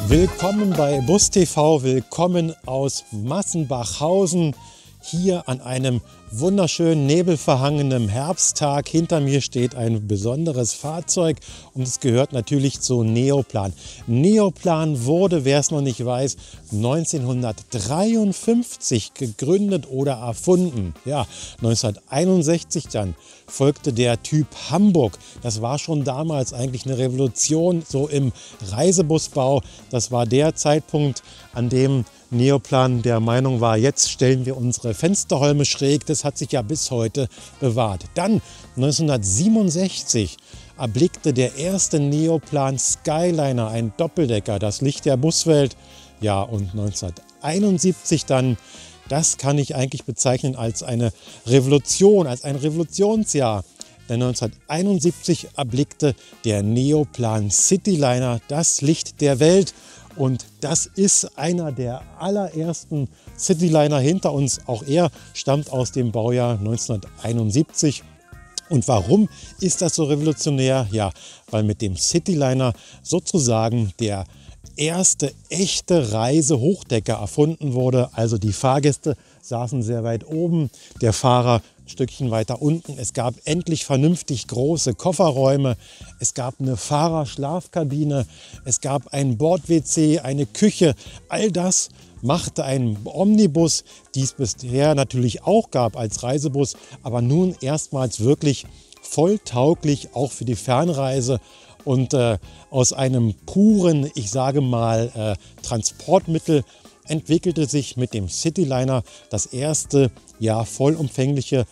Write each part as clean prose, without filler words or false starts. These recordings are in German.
Willkommen bei Bus TV, willkommen aus Massenbachhausen, hier an einem wunderschönen nebelverhangenen Herbsttag. Hinter mir steht ein besonderes Fahrzeug und es gehört natürlich zu Neoplan. Neoplan wurde, wer es noch nicht weiß, 1953 gegründet oder erfunden. Ja, 1961 dann folgte der Typ Hamburg. Das war schon damals eigentlich eine Revolution, so im Reisebusbau. Das war der Zeitpunkt, an dem Neoplan der Meinung war, jetzt stellen wir unsere Fensterholme schräg. Das hat sich ja bis heute bewahrt. Dann 1967 erblickte der erste Neoplan Skyliner, ein Doppeldecker, das Licht der Buswelt. Ja, und 1971 dann, das kann ich eigentlich bezeichnen als eine Revolution, als ein Revolutionsjahr. Denn 1971 erblickte der Neoplan Cityliner das Licht der Welt. Und das ist einer der allerersten Cityliner hinter uns. Auch er stammt aus dem Baujahr 1971. Und warum ist das so revolutionär? Ja, weil mit dem Cityliner sozusagen der erste echte Reisehochdecker erfunden wurde. Also die Fahrgäste saßen sehr weit oben, der Fahrer ein Stückchen weiter unten. Es gab endlich vernünftig große Kofferräume. Es gab eine Fahrerschlafkabine. Es gab ein Bord-WC, eine Küche. All das machte ein Omnibus, die es bisher natürlich auch gab als Reisebus, aber nun erstmals wirklich volltauglich auch für die Fernreise. Und aus einem puren, ich sage mal, Transportmittel entwickelte sich mit dem Cityliner das erste, ja, vollumfängliche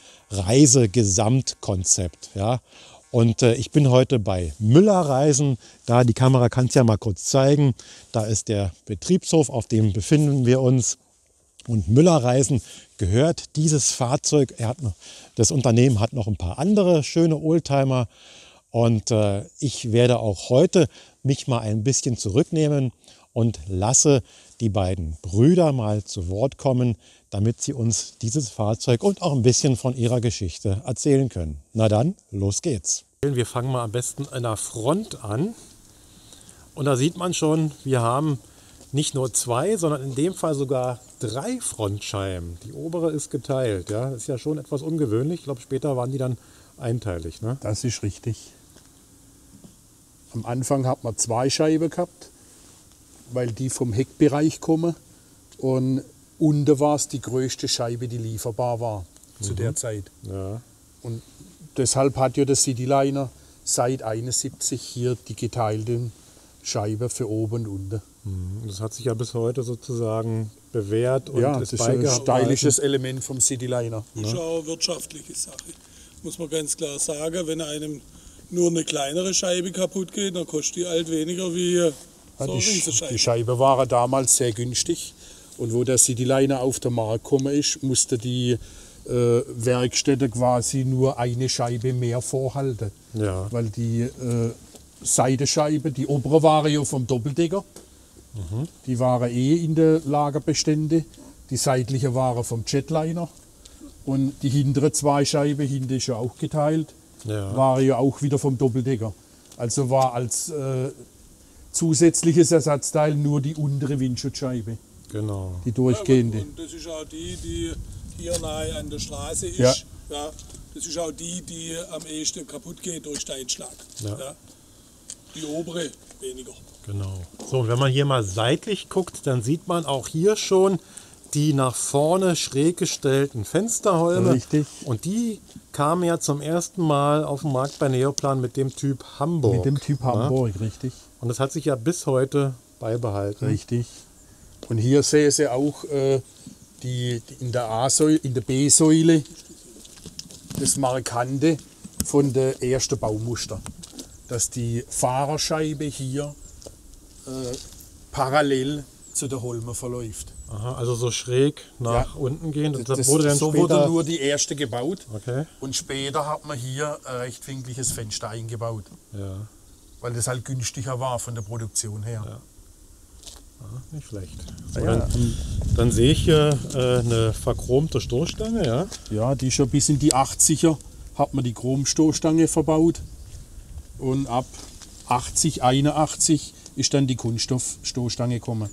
Reisegesamtkonzept. Ja. Und ich bin heute bei Müller Reisen. Da, die Kamera kann es ja mal kurz zeigen. Da ist der Betriebshof, auf dem befinden wir uns. Und Müller Reisen gehört dieses Fahrzeug. Das Unternehmen hat noch ein paar andere schöne Oldtimer. Und ich werde auch heute mich mal ein bisschen zurücknehmen und lasse die beiden Brüder mal zu Wort kommen, damit sie uns dieses Fahrzeug und auch ein bisschen von ihrer Geschichte erzählen können. Na dann, los geht's. Wir fangen mal am besten an der Front an. Und da sieht man schon, wir haben nicht nur zwei, sondern in dem Fall sogar drei Frontscheiben. Die obere ist geteilt. Ja? Das ist ja schon etwas ungewöhnlich. Ich glaube, später waren die dann einteilig. Ne? Das ist richtig. Am Anfang hat man zwei Scheiben gehabt, weil die vom Heckbereich kommen. Und unten war es die größte Scheibe, die lieferbar war zu der Zeit. Ja. Und deshalb hat ja der Cityliner seit 1971 hier die geteilten Scheiben für oben und unten. Das hat sich ja bis heute sozusagen bewährt und ja, ist das ist ein stylisches Element vom Cityliner. Das ist auch eine wirtschaftliche Sache, muss man ganz klar sagen. Wenn einem nur eine kleinere Scheibe kaputt geht, dann kostet die halt weniger wie so eine Riesenscheibe. Die Scheibe war damals sehr günstig. Und wo der Cityliner auf den Markt gekommen ist, musste die Werkstätte quasi nur eine Scheibe mehr vorhalten. Ja. Weil die Seitenscheibe, die obere waren ja vom Doppeldecker. Die waren in den Lagerbestände. Die seitliche waren vom Jetliner. Und die hinteren zwei Scheiben, hinten ist ja auch geteilt, waren ja auch wieder vom Doppeldecker. Also war als zusätzliches Ersatzteil nur die untere Windschutzscheibe. Genau. Die durchgehende. Ja, und das ist auch die hier nahe an der Straße ist. Ja. Ja, das ist auch die am ehesten kaputt geht durch Steinschlag. Ja. Ja. Die obere weniger. Genau. So, und wenn man hier mal seitlich guckt, dann sieht man auch hier schon die nach vorne schräg gestellten Fensterholme. Richtig. Und die kamen ja zum ersten Mal auf den Markt bei Neoplan mit dem Typ Hamburg. Mit dem Typ Hamburg, richtig. Und das hat sich ja bis heute beibehalten. Richtig. Und hier sehen Sie auch die in der A-Säule, in der B-Säule das Markante von der ersten Baumuster. Dass die Fahrerscheibe hier parallel zu der Holme verläuft. Aha, also so schräg nach unten gehen. Das wurde dann so später wurde nur die erste gebaut. Okay. Und später hat man hier ein rechtwinkliges Fenster eingebaut. Ja. Weil das halt günstiger war von der Produktion her. Ja. Nicht schlecht. So, dann sehe ich hier eine verchromte Stoßstange, ja? Ja, die schon bis in die 80er hat man die Chromstoßstange verbaut. Und ab 80, 81 ist dann die Kunststoffstoßstange gekommen.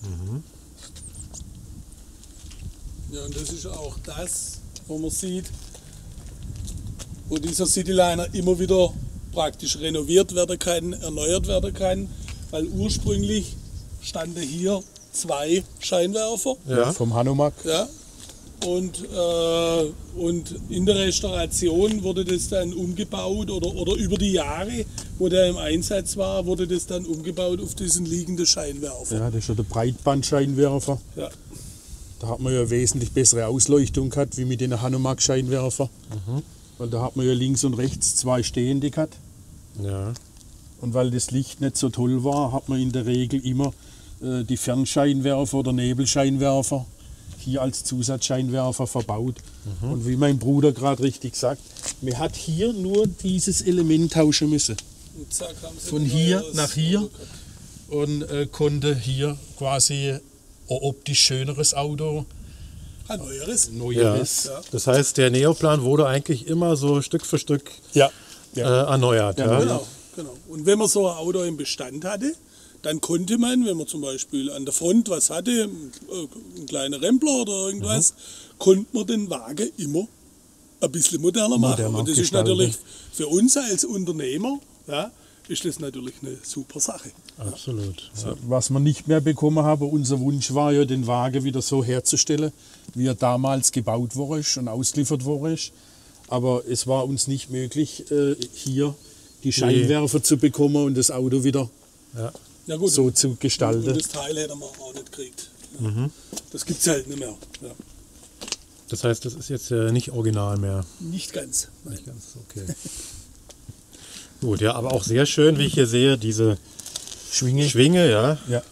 Ja, und das ist auch das, wo man sieht, wo dieser Cityliner immer wieder praktisch renoviert werden kann, erneuert werden kann, weil ursprünglich standen hier 2 Scheinwerfer. Ja. Vom Hanomag. Ja, und in der Restauration wurde das dann umgebaut oder über die Jahre, wo der im Einsatz war, wurde das dann umgebaut auf diesen liegenden Scheinwerfer. Ja, das ist ja der Breitbandscheinwerfer. Ja. Da hat man ja wesentlich bessere Ausleuchtung gehabt, wie mit den Hanomag-Scheinwerfer. Weil da hat man ja links und rechts 2 stehende gehabt. Ja. Und weil das Licht nicht so toll war, hat man in der Regel immer die Fernscheinwerfer oder Nebelscheinwerfer hier als Zusatzscheinwerfer verbaut. Und wie mein Bruder gerade richtig sagt, man hat hier nur dieses Element tauschen müssen. Und zack, haben sie Von ein hier neues nach hier. Auto gehabt. Und konnte hier quasi ein optisch schöneres Auto, Ein neueres. neueres. Ja. Das heißt, der Neoplan wurde eigentlich immer so Stück für Stück Ja. erneuert. Ja. Genau, genau. Und wenn man so ein Auto im Bestand hatte, dann konnte man, wenn man zum Beispiel an der Front was hatte, ein kleiner Rempler oder irgendwas, konnte man den Wagen immer ein bisschen moderner machen. Moderner Und das ist gestalten. natürlich für uns als Unternehmer, ja, ist das natürlich eine super Sache. Absolut. Ja. Was wir nicht mehr bekommen haben, unser Wunsch war ja, den Wagen wieder so herzustellen, wie er damals gebaut worden ist und ausgeliefert worden ist. Aber es war uns nicht möglich, hier die Scheinwerfer zu bekommen und das Auto wieder Ja gut, so zu und gestalten. das Teil hätte man auch nicht gekriegt. Ja. Das gibt es halt nicht mehr. Ja. Das heißt, das ist jetzt nicht original mehr. Nicht ganz. Nein. Nicht ganz, okay. Gut, ja, aber auch sehr schön, wie ich hier sehe, diese Schwinge, ja. Ja.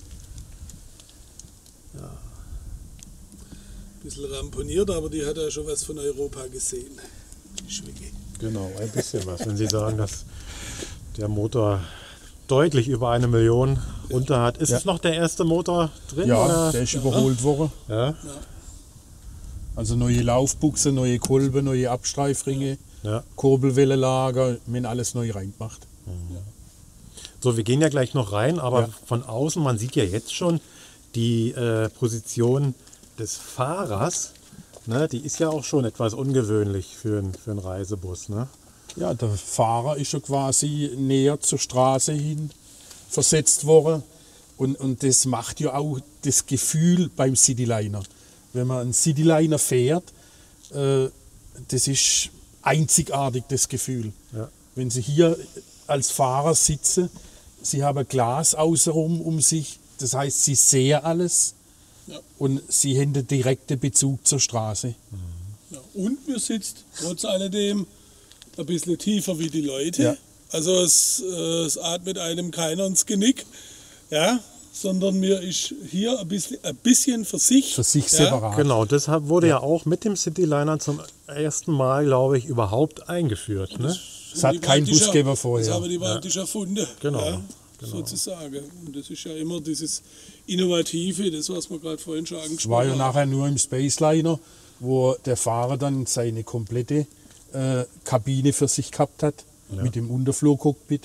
Ein bisschen ramponiert, aber die hat ja schon was von Europa gesehen. Die Schwinge. Genau, ein bisschen was. Wenn Sie sagen, dass der Motor deutlich über 1 Million runter hat. Ist es noch der erste Motor drin? Ja, oder? der ist überholt worden. Ja, Also neue Laufbuchse, neue Kolben, neue Abstreifringe, ja. Kurbelwellenlager, wir haben alles neu reingemacht. So, wir gehen ja gleich noch rein, aber Ja. von außen, man sieht ja jetzt schon die Position des Fahrers. Ne, die ist ja auch schon etwas ungewöhnlich für einen Reisebus. Ne? Ja, der Fahrer ist ja quasi näher zur Straße hin versetzt worden. Und das macht ja auch das Gefühl beim Cityliner. Wenn man einen Cityliner fährt, das ist einzigartig, das Gefühl. Ja. Wenn Sie hier als Fahrer sitzen, Sie haben Glas außenrum um sich, das heißt, Sie sehen alles Ja. und Sie haben den direkten Bezug zur Straße. Ja. Und mir sitzt trotz alledem ein bisschen tiefer wie die Leute. Ja. Also es atmet einem keiner ins Genick, ja, sondern mir ist hier ein bisschen für sich. Für sich ja, separat. Genau, deshalb wurde ja auch mit dem Cityliner zum ersten Mal, glaube ich, überhaupt eingeführt. Ne? Es hat Die kein praktisch- Busgeber vorher. Das haben die praktisch erfunden. Genau, Ja, sozusagen. Und das ist ja immer dieses Innovative, das, was wir gerade vorhin schon Es angesprochen war ja haben. nachher nur im Spaceliner, wo der Fahrer dann seine komplette Kabine für sich gehabt hat, mit dem Unterflurcockpit.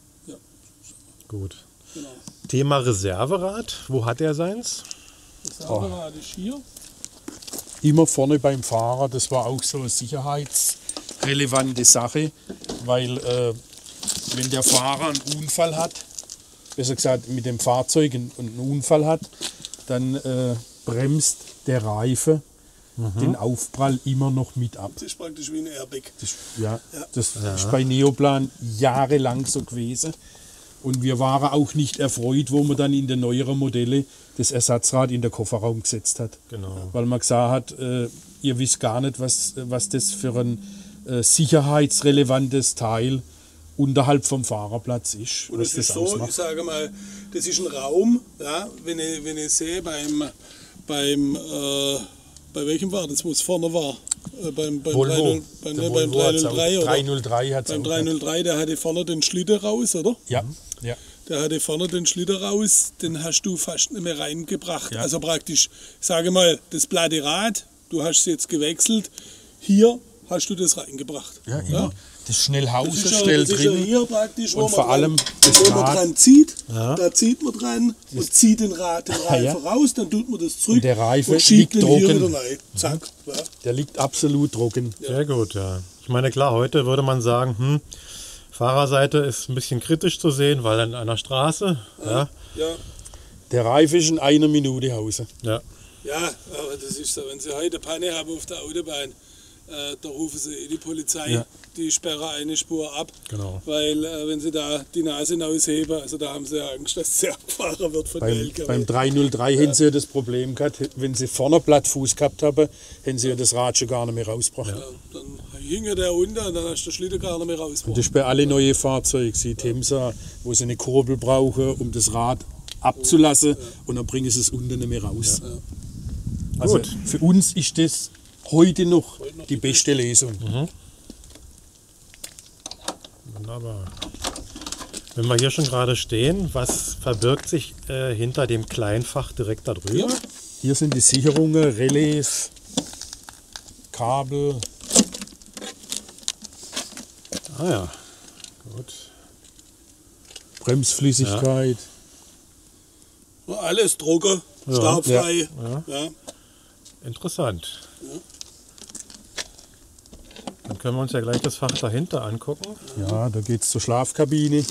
Gut. Genau. Thema Reserverad, wo hat er seins? Das Fahrrad ist hier. Immer vorne beim Fahrer, das war auch so eine sicherheitsrelevante Sache, weil wenn der Fahrer einen Unfall hat, besser gesagt mit dem Fahrzeug einen Unfall hat, dann bremst der Reifen den Aufprall immer noch mit ab. Das ist praktisch wie ein Airbag. Das ist bei Neoplan jahrelang so gewesen. Und wir waren auch nicht erfreut, wo man dann in den neueren Modelle das Ersatzrad in den Kofferraum gesetzt hat. Genau. Weil man gesagt hat, ihr wisst gar nicht, was das für ein sicherheitsrelevantes Teil unterhalb vom Fahrerplatz ist. Und was es ist das so, ich ausmacht. sage mal, das ist ein Raum, ja, wenn ich sehe bei welchem war das, wo es vorne war? Beim Volvo. 30, Der beim Volvo hat's 303, auch. oder? 303 hat's Beim auch gehabt. 303, der hatte vorne den Schlitten raus, oder? Ja. Der hatte vorne den Schlitten raus, den hast du fast nicht mehr reingebracht. Ja. Also praktisch, ich sage mal, das platte Rad, du hast es jetzt gewechselt, hier hast du das reingebracht. Ja, immer. Das ist schnell Das Hause, ist ja, schnell das ist ja drin. hier praktisch, wo Und vor allem das wo man Rad. dran zieht, Ja. da zieht man dran und zieht den Reifen ja. raus, dann tut man das zurück Und der Reifen schiebt liegt den hier trocken. wieder rein. Zack. Ja. Der liegt absolut trocken. Sehr gut, ja. Ich meine, klar, heute würde man sagen, Fahrerseite ist ein bisschen kritisch zu sehen, weil an einer Straße, ja, Ja. Der Reifen ist in einer Minute Hause. ja, Ja, aber das ist so, wenn Sie heute Panne haben auf der Autobahn, da rufen Sie die Polizei, Ja. die sperren eine Spur ab. genau. Weil wenn Sie da die Nase rausheben, also da haben Sie ja Angst, dass sie abgefahren wird von der LKW. Beim 303 haben sie ja das Problem gehabt, wenn sie vorne Plattfuß gehabt haben, haben sie ja das Rad schon gar nicht mehr rausgebracht. Ja, dann hinge der unter und dann hast du den Schlitten gar nicht mehr Und rausgebracht. das ist bei allen neuen Fahrzeugen, die Temsa, wo sie eine Kurbel brauchen, um das Rad abzulassen und dann bringen sie es unten nicht mehr raus. Also Gut. für uns ist das heute noch die beste Lesung. Wunderbar. Wenn wir hier schon gerade stehen, was verbirgt sich hinter dem Kleinfach direkt da drüber? Hier sind die Sicherungen, Relais, Kabel. Ah ja, gut. Bremsflüssigkeit. Alles trocken, staubfrei. Ja. Interessant. Dann können wir uns ja gleich das Fach dahinter angucken. Ja, da geht es zur Schlafkabine.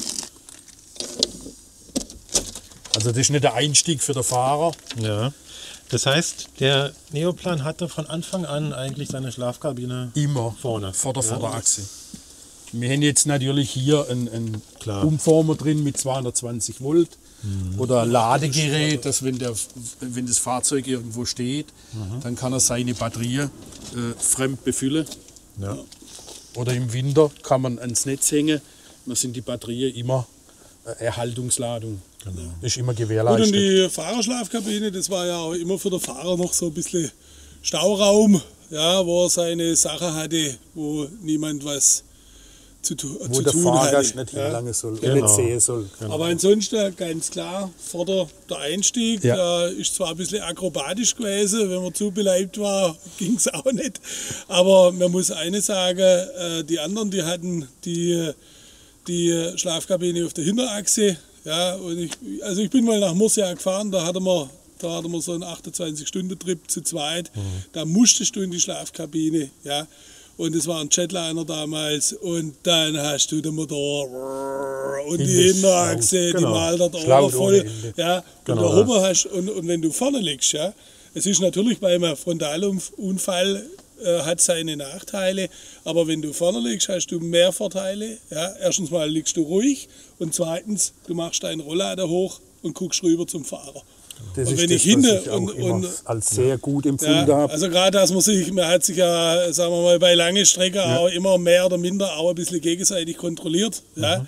Also das ist nicht der Einstieg für den Fahrer. Ja. Das heißt, der Neoplan hatte von Anfang an eigentlich seine Schlafkabine Immer vorne. vor der Vorderachse. Wir haben jetzt natürlich hier einen Klar. Umformer drin mit 220 Volt oder ein Ladegerät, dass wenn das Fahrzeug irgendwo steht, dann kann er seine Batterie fremd befüllen. Ja. Oder im Winter kann man ans Netz hängen, dann sind die Batterien immer Erhaltungsladung. Genau. Ist immer Gut, und gewährleistet. die Fahrerschlafkabine, das war ja auch immer für den Fahrer noch so ein bisschen Stauraum, ja, wo er seine Sache hatte, wo niemand was zu tun Wo der hatte. Fahrgast nicht Ja. hinlangen soll, Genau. nicht sehen soll. Aber ansonsten ganz klar, vor der Einstieg, Ja. da ist zwar ein bisschen akrobatisch gewesen, wenn man zu beleibt war, ging es auch nicht. Aber man muss eines sagen, die anderen, die hatten die Schlafkabine auf der Hinterachse. Ja, und ich bin mal nach Murcia gefahren, da hatten wir so einen 28-Stunden-Trip zu zweit. Da musstest du in die Schlafkabine. Ja. Und es war ein Jetliner damals und dann hast du den Motor und die Hinten Hinterachse, genau. die malert Schlaut voll. ohne Ende. Ja, Genau, und der Huber hast und wenn du vorne liegst, ja, es ist natürlich bei einem Frontalunfall hat seine Nachteile, aber wenn du vorne liegst, hast du mehr Vorteile. Ja. Erstens mal liegst du ruhig und zweitens, du machst deinen Rolllader hoch und guckst rüber zum Fahrer. Das Und ist wenn das, ich hinter was ich auch und- immer und- als sehr gut empfunden Ja, habe. also gerade, dass man hat sich ja, sagen wir mal, bei langen Strecken auch immer mehr oder minder auch ein bisschen gegenseitig kontrolliert, ja,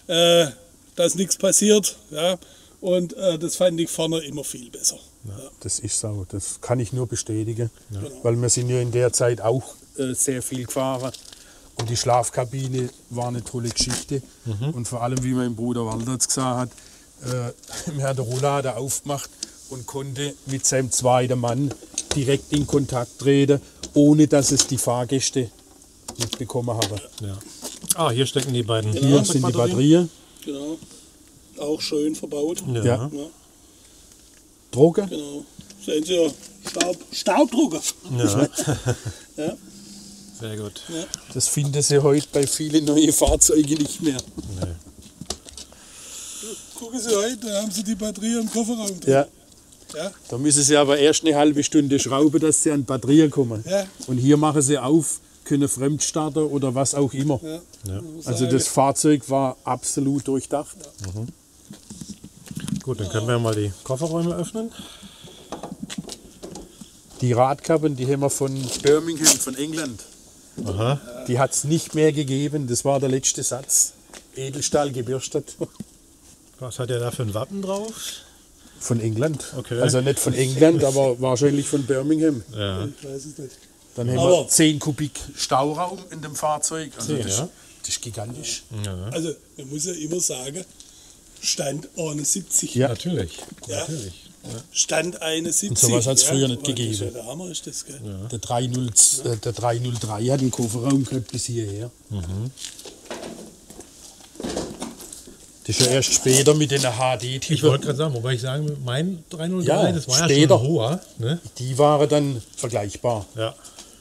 dass nichts passiert, ja, und das fand ich vorne immer viel besser. Ja. Das ist so, das kann ich nur bestätigen, weil wir sind ja in der Zeit auch sehr viel gefahren und die Schlafkabine war eine tolle Geschichte und vor allem, wie mein Bruder Walter jetzt gesagt hat, wir haben den Rolllader aufgemacht und konnte mit seinem zweiten Mann direkt in Kontakt treten, ohne dass es die Fahrgäste mitbekommen haben. Ja. Ah, hier stecken die beiden. Hier sind die Batterien, Genau. Auch schön verbaut. Ja. Ja. Ja, Drogen. genau. Sehen Sie ja, Staubdrucker. Ja. Ja. Sehr gut. Das finden Sie heute bei vielen neuen Fahrzeugen nicht mehr. Nee. Gucken Sie heute, da haben Sie die Batterie im Kofferraum drin. Ja. Ja. Da müssen Sie aber erst eine halbe Stunde schrauben, dass Sie an Batterien kommen. Ja. Und hier machen Sie auf, können Fremdstarter oder was auch immer. Ja. Ja. Also das Fahrzeug war absolut durchdacht. Gut, dann können wir mal die Kofferräume öffnen. Die Radkappen, die haben wir von Birmingham, von England. Aha. Die hat es nicht mehr gegeben, das war der letzte Satz. Edelstahl gebürstet. Was hat er da für ein Wappen drauf? Von England. Okay. Also nicht von England, aber wahrscheinlich von Birmingham. Ja. Ich weiß es nicht. Dann haben Aber- wir 10 Kubik Stauraum in dem Fahrzeug. Also 10, das, ja. das ist gigantisch. Ja. Also, man muss ja immer sagen, Stand 71. Ja. Natürlich. Ja. Natürlich. Stand 71. Und sowas hat's früher nicht das ist gegeben. Ja, der Hammer ist das, gell? Ja. Der 303 hat einen Kofferraum gehabt bis hierher. Das ist ja erst später mit den Ich HD-Typen. wollte gerade sagen, wobei ich sagen, mein 303, Ja, das war später. ja schon ein hoher. Ne? Die waren dann vergleichbar. Ja.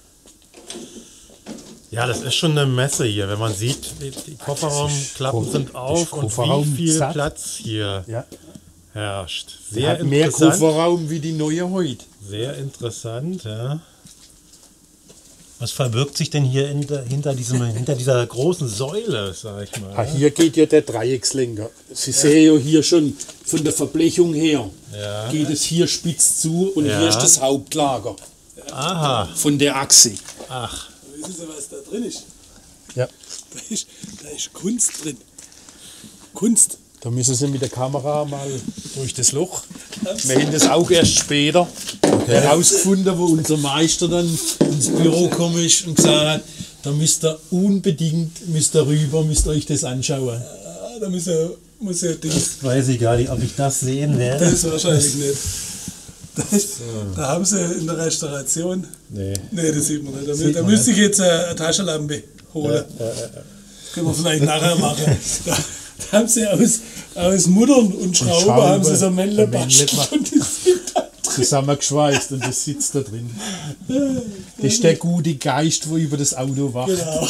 Ja, das ist schon eine Messe hier, wenn man sieht, die Kofferraumklappen sind auf und Kofferraum wie viel satt. Platz hier Ja. herrscht. Der Sehr hat mehr interessant. Kofferraum wie die neue heute. Sehr interessant, ja. Was verbirgt sich denn hier hinter dieser großen Säule, sag ich mal? Hier geht ja der Dreieckslenker. Sie sehen ja hier schon von der Verblechung her, Ja. geht es hier spitz zu und Ja. hier ist das Hauptlager Aha, von der Achse. ach, Wissen Sie, was da drin ist? Ja. Da ist Kunst drin. Kunst. Da müssen Sie mit der Kamera mal durch das Loch. Wir haben das auch erst später herausgefunden, wo unser Meister dann ins Büro gekommen ist und gesagt hat, da müsst ihr unbedingt rüber, müsst euch das anschauen. Ah, da muss ja Dings. weiß ich gar nicht, ob ich das sehen werde. Das wahrscheinlich nicht. Da haben sie in der Restauration. Nee. Nee, das sieht man nicht. Da müsste ich jetzt eine Taschenlampe holen. Das können wir vielleicht nachher machen. Da haben sie aus Muttern und Schrauber haben sie so Männle bastelt und die sind da drin. Zusammengeschweißt und das sitzt da drin. Das ist der gute Geist, wo über das Auto wacht. Genau.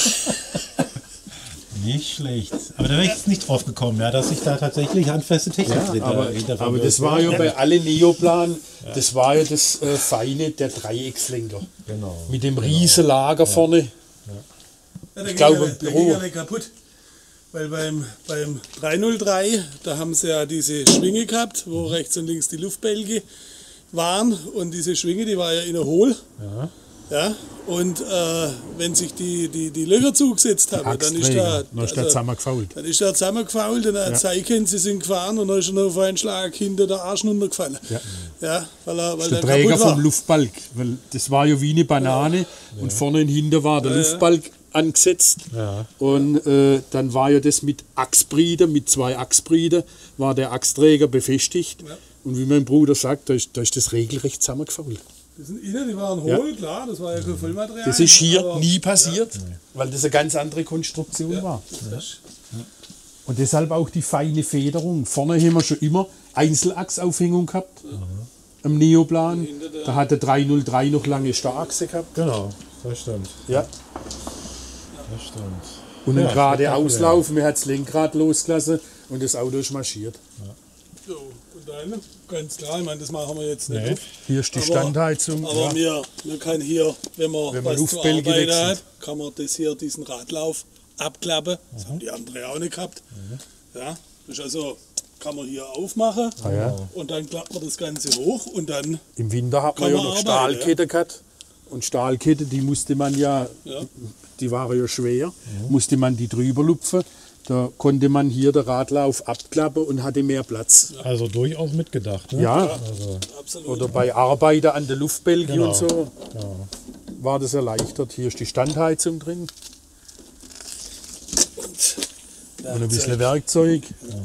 Nicht schlecht. Aber da wäre ich jetzt nicht drauf gekommen, ja, dass sich da tatsächlich handfeste Technik Aber das war ja bei allen Neoplan, das war ja das Feine der Dreieckslenker. Genau. Mit dem riesen Lager vorne. Ja, Ich glaube, der ging ja nicht kaputt. Weil beim 303, da haben sie ja diese Schwinge gehabt, wo rechts und links die Luftbälge waren. Und diese Schwinge, die war ja innen hohl. Ja. Ja, und wenn sich die Löcher zugesetzt haben, dann ist der zusammengefault. Dann ist der zusammengefault und er hat zeigen, sie sind gefahren und dann ist er auf einen Schlag hinter der Arsch runtergefallen. Ja, weil Der der Träger kaputt war. vom Luftbalg, weil das war ja wie eine Banane und vorne und hinten war der Luftbalg angesetzt. Ja. Und dann war ja das mit Achsbrieder, mit 2 Achsbrieder, war der Achsträger befestigt. Ja. Und wie mein Bruder sagt, da ist das regelrecht zusammengefault. Die sind innen, die waren hohl, klar, das war ja kein Vollmaterial. Das ist hier aber- nie passiert, weil das eine ganz andere Konstruktion war. Das ist- Und deshalb auch die feine Federung. Vorne haben wir schon immer Einzelachsaufhängung gehabt. Am Neoplan. Da hat der 303 noch lange Starrachse gehabt. Genau, das stimmt. Ja. Das stimmt. Und ein Ja, gerade spektakulär. Auslauf, mir hat das Lenkrad losgelassen und das Auto ist marschiert. So, und dann, ganz klar, ich meine, das machen wir jetzt nicht. Nee. Hier ist die Aber- Standheizung. Aber ja. wir können hier, wenn man Wenn man was zu Luftbälge arbeiten wechselt. hat, kann man das hier, diesen Radlauf abklappen. Das haben die anderen auch nicht gehabt. Ja, das ist also, kann man hier aufmachen Ja. und dann klappt man das Ganze hoch und dann, Im Winter hat man Kann ja man noch arbeiten, Stahlkette gehabt. Und Stahlkette, die musste man ja, die waren ja schwer, musste man die drüber lupfen. Da konnte man hier den Radlauf abklappen und hatte mehr Platz. Also durchaus mitgedacht. Ne? Ja, absolut. oder bei Arbeiten an der Luftbälge Genau. und so war das erleichtert. Hier ist die Standheizung drin und ein bisschen Werkzeug.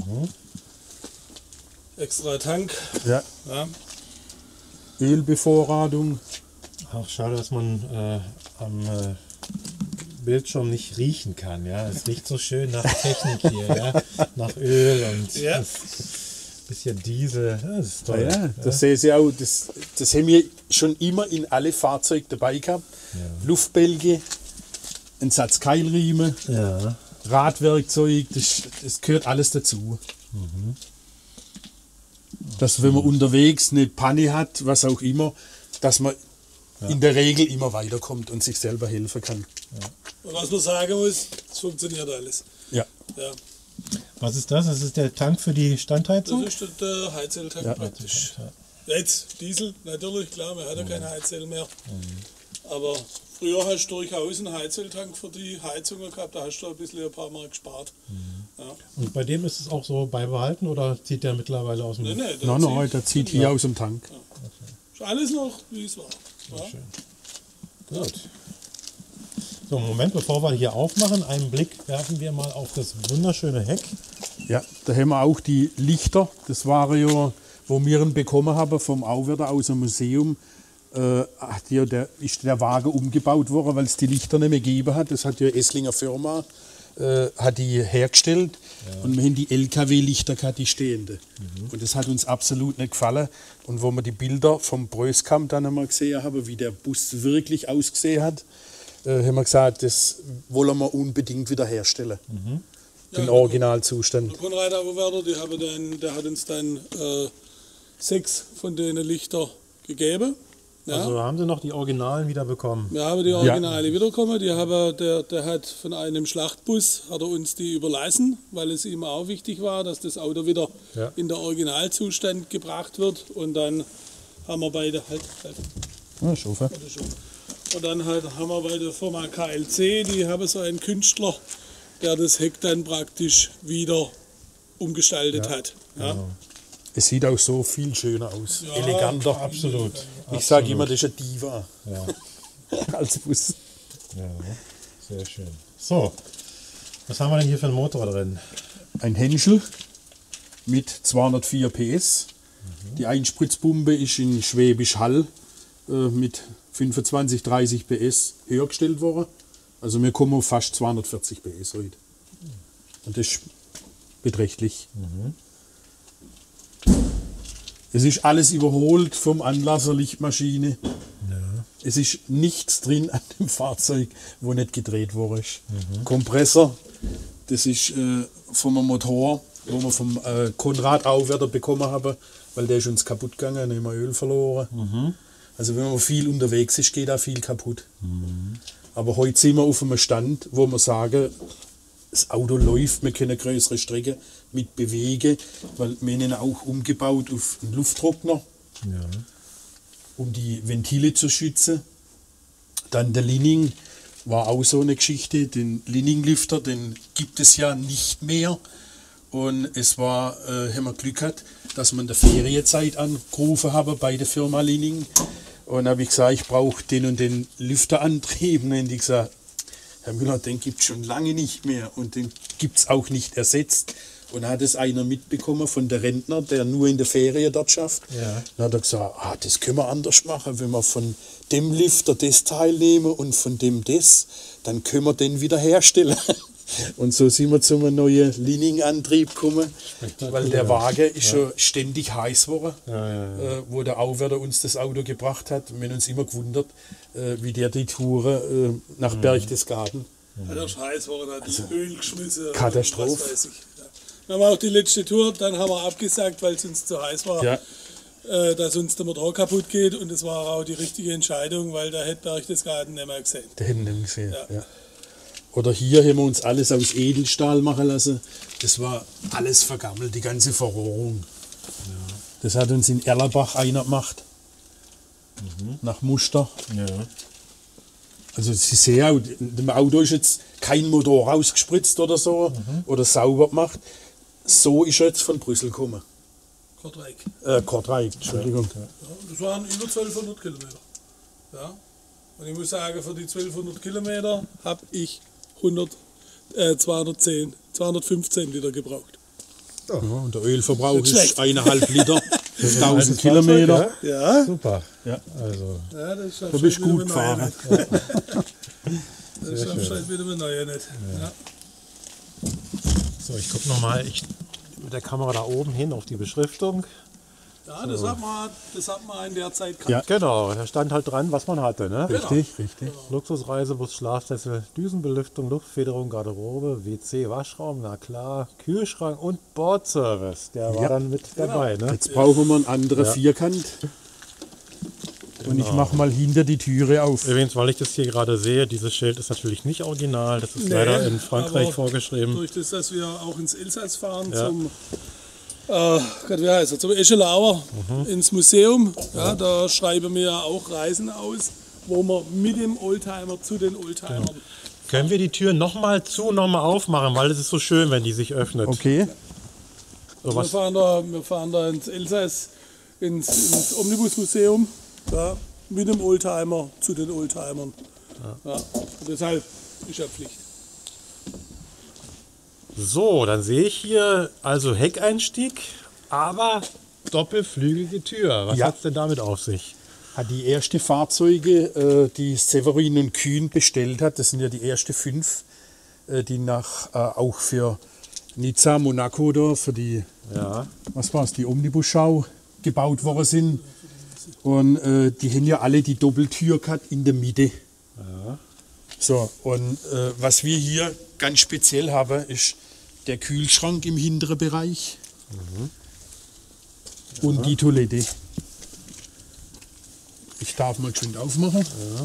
Extra Tank. Ja. Ja. Ölbevorratung. Ach, schade, dass man am Bildschirm nicht riechen kann. Ja, es riecht so schön nach Technik hier, ja? Nach Öl und Ja. bisschen Diesel. Ja, das ist toll. Ja, das sehen Sie auch. Das haben wir schon immer in alle Fahrzeuge dabei gehabt. Luftbälge, ein Satz Keilriemen, Ja. Radwerkzeug, das gehört alles dazu. Dass, wenn man unterwegs eine Panne hat, was auch immer, dass man in der Regel immer weiterkommt und sich selber helfen kann. Und was man sagen muss, es funktioniert alles. Ja. Ja. Was ist das? Das ist der Tank für die Standheizung? Das ist der Heizöltank praktisch. Ja, jetzt Diesel, natürlich, klar, wir hatten kein Heizöl mehr. Aber früher hast du durchaus einen Heizöltank für die Heizungen gehabt, da hast du ein paar Mark gespart. Ja. Und bei dem ist es auch so beibehalten oder zieht der mittlerweile aus dem... Nee, Nein, der zieht hier aus dem Tank. Ist alles noch, wie es war. Ja. Schön. Gut. So, Moment, bevor wir hier aufmachen, einen Blick werfen wir mal auf das wunderschöne Heck. Ja, da haben wir auch die Lichter. Das waren ja wo wir ihn bekommen haben vom Auwärter aus dem Museum, ist der Wagen umgebaut worden, weil es die Lichter nicht mehr gegeben hat. Das hat die Esslinger Firma hat die hergestellt und wir haben die LKW-Lichter gehabt, die stehende. Und das hat uns absolut nicht gefallen. Und wo wir die Bilder vom Preußkamp dann einmal gesehen haben, wie der Bus wirklich ausgesehen hat, haben wir gesagt, das wollen wir unbedingt wieder herstellen. Den Originalzustand. Der Konrad Auwärter, der hat uns dann 6 von den Lichter gegeben. Ja. Also haben Sie noch die Originalen wieder bekommen? Wir haben die Originale wiederbekommen. Der hat von einem Schlachtbus hat er uns die überlassen, weil es ihm auch wichtig war, dass das Auto wieder in der Originalzustand gebracht wird. Und dann haben wir beide Und dann haben wir bei der Firma KLC, die haben so einen Künstler, der das Heck dann praktisch wieder umgestaltet hat. Ja. Genau. Es sieht auch so viel schöner aus, eleganter. Absolut. Ich sage immer, das ist eine Diva Ja, als Bus. ja, sehr schön. So, was haben wir denn hier für einen Motor drin? Ein Henschel mit 204 PS. Die Einspritzpumpe ist in Schwäbisch Hall mit 25, 30 PS höher gestellt worden. Also wir kommen auf fast 240 PS heute. Und das ist beträchtlich. Es ist alles überholt vom Anlasser Lichtmaschine. Es ist nichts drin an dem Fahrzeug, wo nicht gedreht worden ist. Kompressor, das ist vom Motor, wo wir vom Konrad Auwärter bekommen haben, weil der ist uns kaputt gegangen, dann haben wir Öl verloren. Also wenn man viel unterwegs ist, geht da viel kaputt. Aber heute sind wir auf einem Stand, wo wir sagen, das Auto läuft, wir können größere Strecken mit bewegen, weil wir haben ihn auch umgebaut auf einen Lufttrockner, um die Ventile zu schützen. Dann der Linning war auch so eine Geschichte, den Linning-Lüfter, den gibt es ja nicht mehr. Und es war, haben wir Glück gehabt, dass wir in der Ferienzeit angerufen haben bei der Firma Linning. Und habe ich gesagt, ich brauche den und den Lüfterantrieb. Und dann habe ich gesagt, Herr Müller, den gibt es schon lange nicht mehr und den gibt es auch nicht ersetzt. Und dann hat es einer mitbekommen von der Rentner, der nur in der Ferien dort schafft. Dann hat er gesagt, das können wir anders machen, wenn wir von dem Lüfter das Teil nehmen und von dem das, dann können wir den wieder herstellen. Und so sind wir zu einem neuen Linning-Antrieb gekommen, weil der Wagen ist schon ständig heiß geworden, wo der Auwärter uns das Auto gebracht hat. Wir haben uns immer gewundert, wie der die Touren nach Berchtesgaden. Der ist heiß geworden, hat das Öl geschmissen. Katastrophe. Was weiß ich. Dann haben wir auch die letzte Tour, dann haben wir abgesagt, weil es uns zu heiß war, dass uns der Motor kaputt geht. Und das war auch die richtige Entscheidung, weil da hätte Berchtesgaden nicht mehr gesehen. Der hätten nicht gesehen, Oder hier haben wir uns alles aus Edelstahl machen lassen. Das war alles vergammelt, die ganze Verrohrung. Das hat uns in Erlabach einer gemacht. Nach Muster. Also Sie sehen auch, dem Auto ist jetzt kein Motor rausgespritzt oder so oder sauber gemacht. So ist er jetzt von Brüssel gekommen. Kortrijk, Entschuldigung. Ja, das waren über 1200 Kilometer. Ja. Und ich muss sagen, für die 1200 Kilometer habe ich 215 Liter gebraucht. Ja, und der Ölverbrauch ist 1,5 Liter für 1000 Kilometer. Ja. Super. Ja. Also, Ja, das Du bist gut gefahren. Das schaffst du halt wieder mit Neue nicht. Ja. so, ich gucke nochmal mit der Kamera da oben hin auf die Beschriftung. Ja, das hat man in der Zeit gehabt. Ja. Genau, da stand halt dran, was man hatte. Ne? Richtig. Luxusreisebus, Schlafsessel, Düsenbelüftung, Luftfederung, Garderobe, WC, Waschraum, na klar, Kühlschrank und Bordservice. Der war dann mit dabei. Ne? Jetzt brauchen wir einen anderen Vierkant. Und ich mache mal hinter die Türe auf. Übrigens, weil ich das hier gerade sehe, dieses Schild ist natürlich nicht original. Das ist leider in Frankreich vorgeschrieben. Durch das, dass wir auch ins Elsass fahren, zum Eschelauer ins Museum, da schreiben wir ja auch Reisen aus, wo wir mit dem Oldtimer zu den Oldtimern. Können wir die Tür nochmal aufmachen, weil es ist so schön, wenn die sich öffnet. Okay. So, Wir fahren da ins Elsass, ins Omnibusmuseum, mit dem Oldtimer zu den Oldtimern. Ja. Und deshalb ist ja Pflicht. So, dann sehe ich hier also Heckeinstieg, aber doppelflügige Tür. Was Ja. hat's denn damit auf sich? Hat die erste Fahrzeuge, die Severin und Kühn bestellt hat, das sind ja die ersten 5, die auch für Nizza, Monaco oder für die, Ja. was war's, die Omnibusschau gebaut worden sind. Und die haben ja alle die Doppeltür gehabt in der Mitte. Ja. So, und was wir hier ganz speziell haben, ist der Kühlschrank im hinteren Bereich und die Toilette. Ich darf mal schön aufmachen. Ja.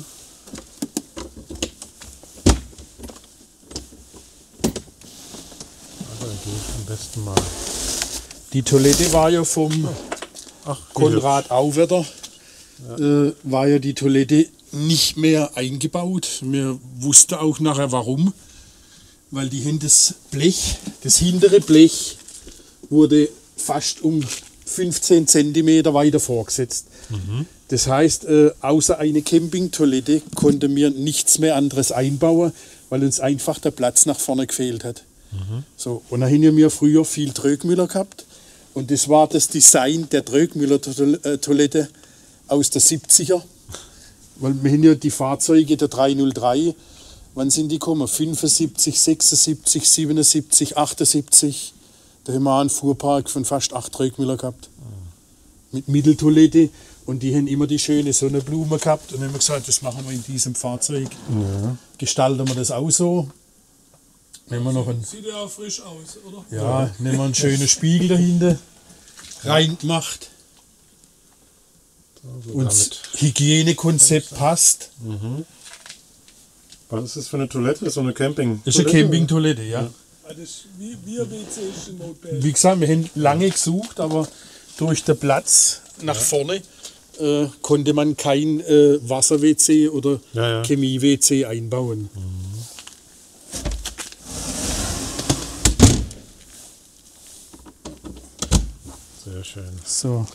Also gehe ich am besten mal. Die Toilette war ja vom Ach, Konrad Auwetter, war ja die Toilette nicht mehr eingebaut. Wir wussten auch nachher warum, weil die haben das Blech, das hintere Blech wurde fast um 15 cm weiter vorgesetzt. Das heißt, außer eine Campingtoilette konnten wir nichts mehr anderes einbauen, weil uns einfach der Platz nach vorne gefehlt hat. So, und dann haben wir früher viel Trögmüller gehabt. Und das war das Design der Trögmüller-Toilette aus der 70er. Weil wir haben ja die Fahrzeuge der 303, wann sind die gekommen? 75, 76, 77, 78. Da haben wir einen Fuhrpark von fast 8 Trögmüller gehabt. Mit Mitteltoilette. Und die haben immer die schöne Sonnenblume gehabt. Und dann haben wir gesagt, das machen wir in diesem Fahrzeug. Ja. Gestalten wir das auch so. Nehmen wir noch einen, Sieht ja auch frisch aus, oder? ja, nehmen wir einen schönen Spiegel dahinter. Reingemacht. Also Und das Hygienekonzept passt. Was ist das für eine Toilette? Das ist so eine Camping. Das ist eine Campingtoilette, ja. Das ist wie ein WC ist ein Notbett. Wie gesagt, wir haben lange gesucht, aber durch den Platz nach vorne konnte man kein Wasser-WC oder Ja, ja. Chemie-WC einbauen. Sehr schön. So, Dann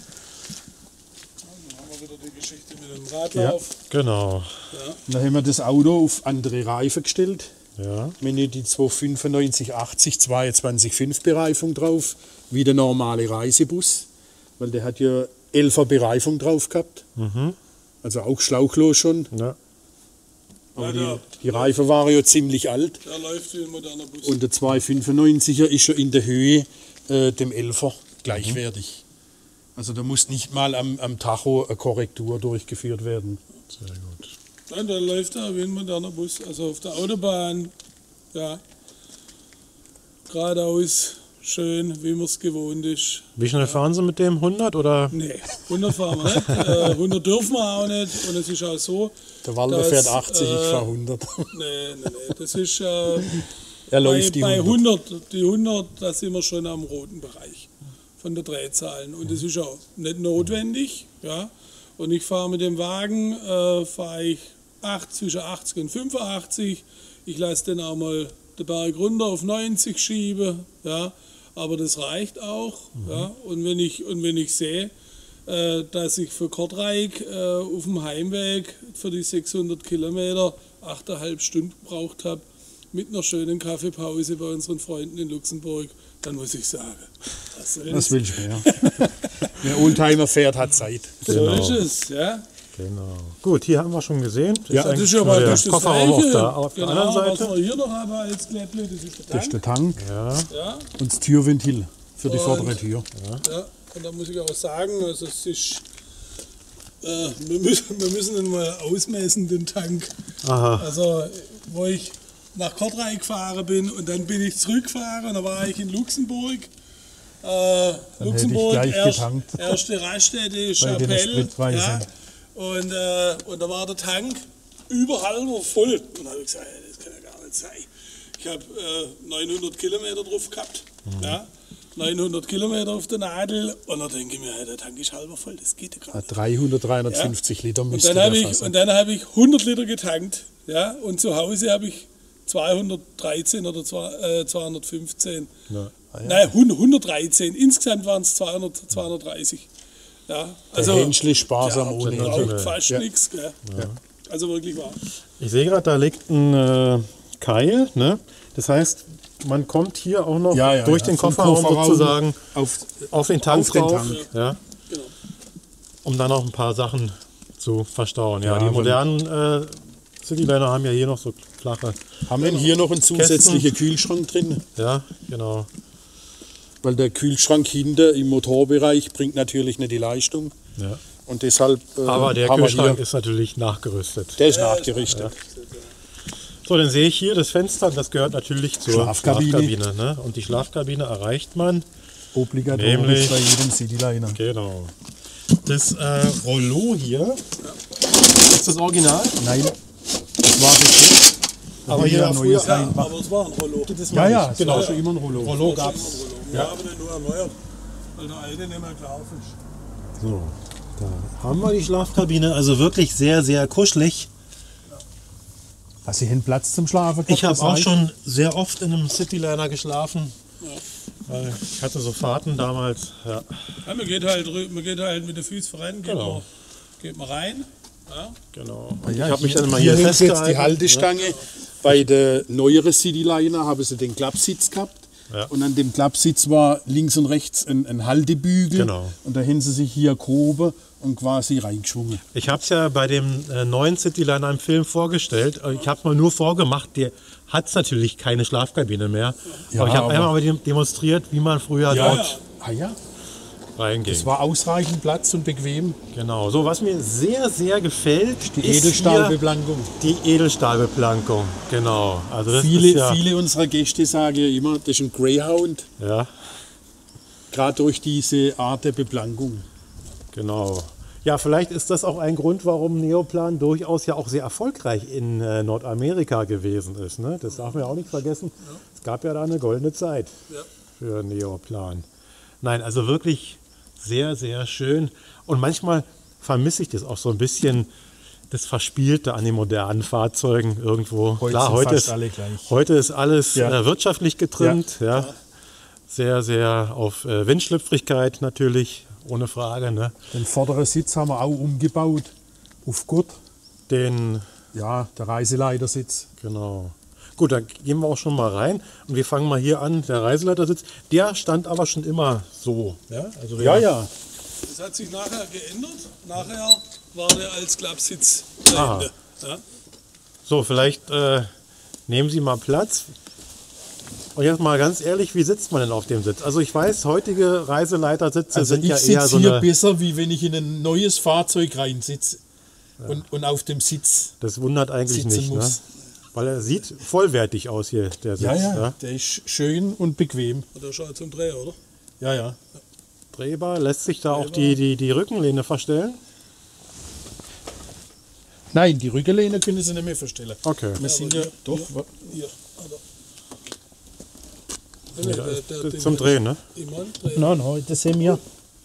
haben wir wieder die Geschichte mit dem Radlauf. Genau. dann haben wir das Auto auf andere Reifen gestellt. Ja. Wenn ihr die 295 80 22,5 Bereifung drauf, wie der normale Reisebus, weil der hat ja 11er Bereifung drauf gehabt. Also auch schlauchlos schon. Ja. Aber Ja, die Reifen waren ja ziemlich alt. Der läuft wie ein moderner Bus. Und der 295er ist schon in der Höhe dem 11er gleichwertig. Also da muss nicht mal am Tacho eine Korrektur durchgeführt werden. Sehr gut. Nein, der läuft da wie ein moderner Bus. Also auf der Autobahn, ja, geradeaus, schön, wie man es gewohnt ist. Wie schnell fahren Sie mit dem? 100 oder? Nee, 100 fahren wir nicht. 100 dürfen wir auch nicht. Und es ist auch so. Der Walter Das, fährt 80, ich fahre 100. Nee. Das ist Er läuft die bei 100. 100. Die 100, da sind wir schon am roten Bereich von der Drehzahlen. Und das ist auch nicht notwendig. Ja. Und ich fahre mit dem Wagen, fahre ich zwischen 80 und 85. Ich lasse den auch mal den Berg runter auf 90 schieben. Ja. Aber das reicht auch. Ja. Und wenn ich sehe, dass ich für Kortrijk auf dem Heimweg für die 600 Kilometer 8,5 Stunden gebraucht habe, mit einer schönen Kaffeepause bei unseren Freunden in Luxemburg, dann muss ich sagen, Was will ich mehr? Wer Oldtimer fährt, hat Zeit. so Genau. ist es. Ja. Genau. Gut, hier haben wir schon gesehen. Ja, Das eigentlich ist ja nur mal der das Kofferraum auf Gleiche. der Genau, anderen was Seite. wir hier noch haben als Kläppli, das ist der Das ist Tank. der Tank Ja. Ja, und das Türventil für die Und- vordere Tür. ja. Und da muss ich auch sagen, also es ist, wir müssen den mal ausmessen, den Tank. Aha. Also, wo ich nach Kortrijk gefahren bin und dann bin ich zurückgefahren, da war ich in Luxemburg. Luxemburg, hätte ich gleich getankt. erste Raststätte, Bei den Chapelle. Spritpreisen. Ja. Und da war der Tank überall voll. Und da habe ich gesagt, hey, das kann ja gar nicht sein. Ich habe 900 Kilometer drauf gehabt. Ja. 900 Kilometer auf der Nadel. Und da denke ich mir, hey, der Tank ist halber voll, das geht ja gar nicht. 300, 350 Liter Und müsste dann der habe ich, fassen. und dann habe ich 100 Liter getankt. Ja, und zu Hause habe ich 213 oder 215. Ja. Nein, 113. Insgesamt waren es 230. Ja, also Der Henschel ist sparsam ja, ohne braucht Ende. fast Ja. nichts. Gell? Also wirklich wahr. Ich sehe gerade, da liegt ein Keil. Ne? Das heißt, man kommt hier auch noch Ja, ja, durch ja. den Vom Kofferraum sozusagen auf den Tank auf den drauf, Tank. ja, Genau. um dann noch ein paar Sachen zu verstauen. Ja, Ja, die weil- modernen Cityliner haben ja hier noch so flache. Haben wir hier noch einen zusätzlichen Kühlschrank drin? Ja, genau. Weil der Kühlschrank hinter im Motorbereich bringt natürlich nicht die Leistung. Ja. Und deshalb Aber der haben wir Kühlschrank hier, ist natürlich nachgerüstet. der ist nachgerichtet. So, dann sehe ich hier das Fenster, das gehört natürlich zur Schlafkabine. Schlafkabine, ne? Und die Schlafkabine erreicht man, Obligatorisch Nämlich- bei jedem Cityliner. genau. Das Rollo hier, ist das Original? Nein, das war das. Aber will hier ja früher- neues Ja, reinmachen. aber es war ein Rollo. Das Ja, ja, es genau. war schon immer ein Rollo. Rollo gab es. Ja, aber nicht nur erneuert, weil der alte nicht mehr drauf ist. So, da haben wir die Schlafkabine, also wirklich sehr, sehr kuschelig. Hast du hier einen Platz zum Schlafen? Ich habe Das auch reicht. schon sehr oft in einem Cityliner geschlafen. Weil ich hatte so Fahrten damals. Ja. Ja, man geht halt mit den Füßen voran, geht man rein. Ja. Genau. Ja, ich habe mich hier- dann immer hier hier ist jetzt festgehalten. die Haltestange. Bei der neueren Cityliner haben sie den Klappsitz gehabt. Ja. Und an dem Klappsitz war links und rechts ein Haltebügel. Genau. Und da haben sie sich hier gehoben und quasi reingeschwungen. Ich habe es ja bei dem neuen Cityliner im Film vorgestellt. Ich habe es mal nur vorgemacht. Der hat natürlich keine Schlafkabine mehr. Ja, aber ich habe aber- einmal mal demonstriert, wie man früher dort Ah ja, reinging. es war ausreichend Platz und bequem. Genau. So, was mir sehr, sehr gefällt, Die ist Edelstahlbeplankung. hier die Edelstahlbeplankung. Genau. Also das Viele, ist ja, viele unserer Gäste sagen ja immer, das ist ein Greyhound, ja, gerade durch diese Art der Beplankung. genau. Ja, vielleicht ist das auch ein Grund, warum Neoplan durchaus ja auch sehr erfolgreich in Nordamerika gewesen ist. Ne? Das darf man ja auch nicht vergessen. Es gab ja da eine goldene Zeit Ja. für Neoplan. Nein, also wirklich sehr, sehr schön. Und manchmal vermisse ich das auch so ein bisschen, das Verspielte an den modernen Fahrzeugen irgendwo. Heute Klar, sind heute fast ist, alle gleich. heute ist alles Ja. wirtschaftlich getrimmt. Ja. Sehr, sehr auf Windschlüpfrigkeit natürlich, ohne Frage. Ne? Den vorderen Sitz haben wir auch umgebaut auf Gurt. Den, Ja, der Reiseleitersitz. genau. Gut, dann gehen wir auch schon mal rein und wir fangen mal hier an. Der Reiseleitersitz, der stand aber schon immer so. Ja, also Ja, ja. Das hat sich nachher geändert. Nachher war der als Klappsitz zu Aha. Ende. Ja. So, vielleicht nehmen Sie mal Platz. Und jetzt mal ganz ehrlich, wie sitzt man denn auf dem Sitz? Also ich weiß, heutige Reiseleitersitze Also sind ich ja sitze eher so hier eine... besser, wie wenn ich in ein neues Fahrzeug reinsitze und auf dem Sitz Das wundert eigentlich sitzen nicht, ne? muss. Weil er sieht vollwertig aus hier, der Sitz. Ja, der ist schön und bequem. Oder schon zum Dreh, oder? Ja, ja. Drehbar, lässt sich da auch die Rückenlehne verstellen? Nein, die Rückenlehne können Sie nicht mehr verstellen. Okay. Wir sind ja doch. Hier. Oder? Nee, da ist zum Drehen, ne? Immer ein Dreh. Nein, heute sehen wir.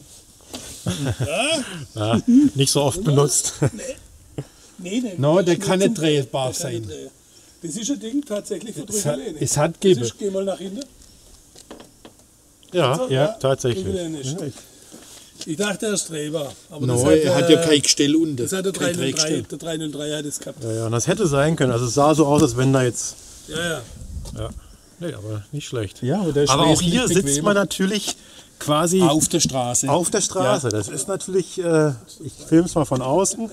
Ja, nicht so oft benutzt. Nee, No, der ist kann nicht zum Drehen. drehbar Der kann nicht sein. drehen. Das ist ein Ding tatsächlich für Es hat- Drückerlehne. es hat Das gegeben. ist, geh mal nach hinten. Ja, Ja, tatsächlich. Drückerlehne ist. Ja, Ich dachte, er ist drehbar. Aber No, das er hat ja kein Gestell unten. Das hat der kein 303. Drehgestell. Der 303 hat es gehabt. ja, und das hätte sein können. Also es sah so aus, als wenn da jetzt... Ja, ja. Ja, nee, aber nicht schlecht. Ja, aber der ist Aber auch wesentlich hier sitzt bequemer. man natürlich quasi Auf der Straße. auf der Straße. Das ist natürlich, ich filme es mal von außen.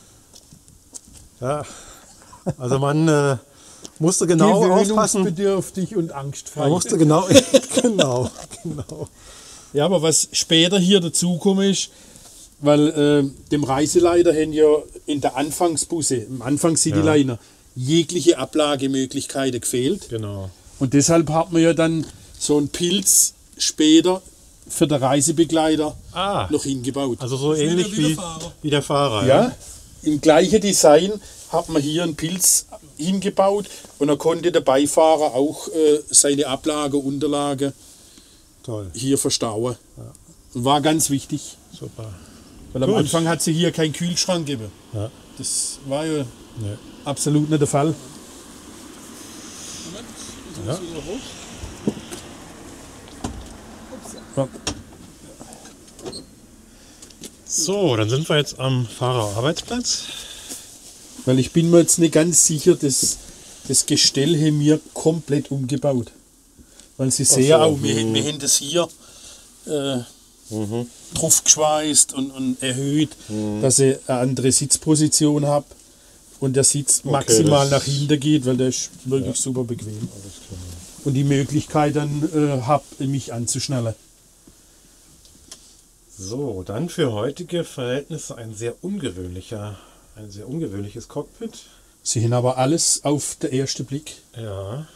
Ja, also man musste genau aufpassen. Gewöhnungsbedürftig und angstfrei. Man musste genau, genau. Ja, aber was später hier dazukommt ist, weil dem Reiseleiter haben ja in der Anfangsbusse, im Anfangs-Cityliner, jegliche Ablagemöglichkeiten gefehlt. Genau. Und deshalb hat man ja dann so einen Pilz später für den Reisebegleiter Ah, noch hingebaut. also so wie ähnlich der wie, Fahrer. wie der Fahrer. Ja, im gleichen Design hat man hier einen Pilz hingebaut und dann konnte der Beifahrer auch seine Ablage, Unterlage Toll, hier verstauen. Und war ganz wichtig, super. weil am Gut. Anfang hat sie hier keinen Kühlschrank gegeben. Ja. Das war ja Nee. absolut nicht der Fall. Moment, das muss wieder hoch. Ja. So, dann sind wir jetzt am Fahrerarbeitsplatz. Weil ich bin mir jetzt nicht ganz sicher, das Gestell haben wir komplett umgebaut. Weil Sie sehen so. auch, wir haben das hier drauf geschweißt und erhöht, dass ich eine andere Sitzposition habe und der Sitz maximal nach hinten geht, weil der ist wirklich super bequem. Und die Möglichkeit dann habe, mich anzuschnallen. So, dann für heutige Verhältnisse ein sehr ungewöhnliches Cockpit. Sie haben aber alles auf den ersten Blick. Ja.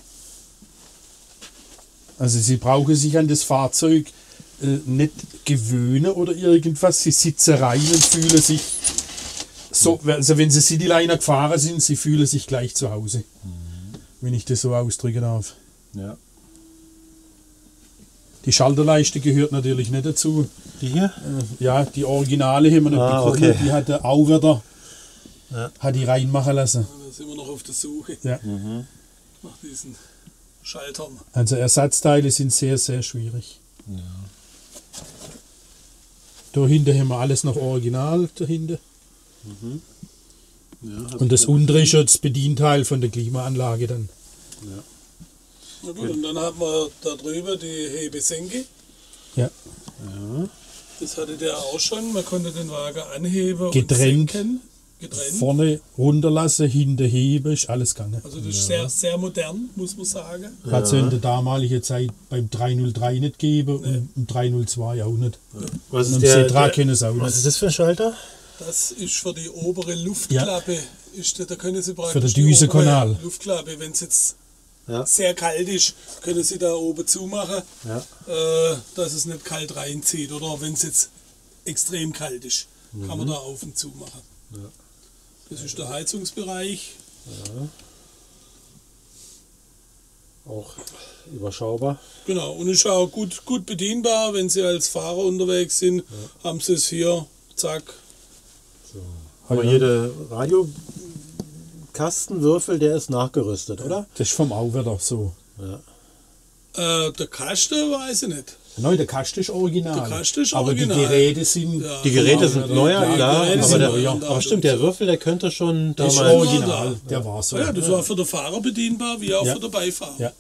Also Sie brauchen sich an das Fahrzeug nicht gewöhnen oder irgendwas. Sie sitzen rein und fühlen sich so, also wenn Sie Cityliner gefahren sind, Sie fühlen sich gleich zu Hause. Wenn ich das so ausdrücken darf. Ja. Die Schalterleiste gehört natürlich nicht dazu. Die hier? Ja, die Originale haben wir nicht bekommen. Okay. Die hat der Auwerder hat die reinmachen lassen. Da sind wir noch auf der Suche Ja. nach diesen Schaltern. Also Ersatzteile sind sehr, sehr schwierig. Ja. Dahinter haben wir alles noch original dahinter. Ja, Und das untere ist jetzt das Bedienteil von der Klimaanlage dann. na gut, und dann haben wir da drüber die Hebesenke. Ja. Das hatte der auch schon. Man konnte den Wagen anheben Getrennt. und senken. Getrennt. Vorne runterlassen, hinter heben, ist alles gegangen. Also das ist sehr, sehr modern, muss man sagen. Hat es in der damaligen Zeit beim 303 nicht gegeben und im 302 auch nicht. Was Und ist im der, C3 können es auch was nicht. ist das für ein Schalter? Das ist für die obere Luftklappe. Da können Sie praktisch Für den die obere Düsenkanal. Luftklappe, wenn es jetzt Ja. sehr kalt ist, können Sie da oben zumachen, Ja. dass es nicht kalt reinzieht. Oder wenn es jetzt extrem kalt ist, kann man da auf und zu machen. Das ist der Heizungsbereich. Auch überschaubar. Genau, und ist auch gut bedienbar. Wenn Sie als Fahrer unterwegs sind, haben Sie es hier, zack. Aber hier der Radiokastenwürfel, der ist nachgerüstet, oder? Das ist vom Auwerder so. Der Kasten weiß ich nicht. Nein, der Kasten ist original. Der Kasten ist aber original. die Geräte sind. Ja. Die Geräte sind neuer, Ja, klar, die Geräte aber, sind der, neuer. aber stimmt, der Würfel, der könnte schon Das ist damals... original. Der war so. Ja, das war für den Fahrer bedienbar, wie auch Ja. für den Beifahrer. Ja.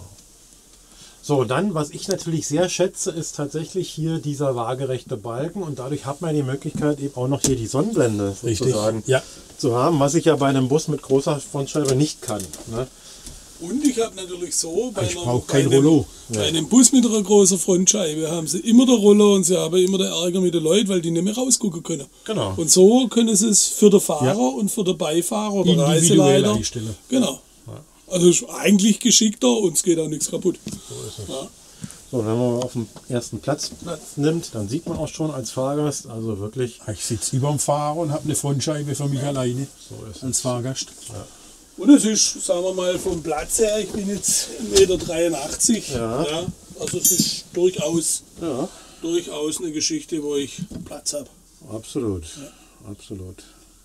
So, dann, was ich natürlich sehr schätze, ist tatsächlich hier dieser waagerechte Balken und dadurch hat man die Möglichkeit eben auch noch hier die Sonnenblende Richtig. sozusagen Ja. zu haben, was ich ja bei einem Bus mit großer Frontscheibe nicht kann. Ne? Und ich habe natürlich so, bei, Ich brauche kein einem, Rollo. bei einem Bus mit einer großen Frontscheibe haben sie immer der Rollo und sie haben immer den Ärger mit den Leuten, weil die nicht mehr rausgucken können. Genau. Und so können sie es für den Fahrer Ja. und für den Beifahrer oder Individuell Reiseleiter. einstellen. Genau. Also ist eigentlich geschickter und es geht auch nichts kaputt. Ja. So, wenn man auf dem ersten Platz nimmt, dann sieht man auch schon als Fahrgast, also wirklich... Ich sitze über dem Fahrer und habe eine Frontscheibe für mich alleine als Fahrgast. Und es ist, sagen wir mal, vom Platz her, ich bin jetzt 1,83 Meter. Ja. Also es ist durchaus, Ja, durchaus eine Geschichte, wo ich Platz habe. absolut. Absolut.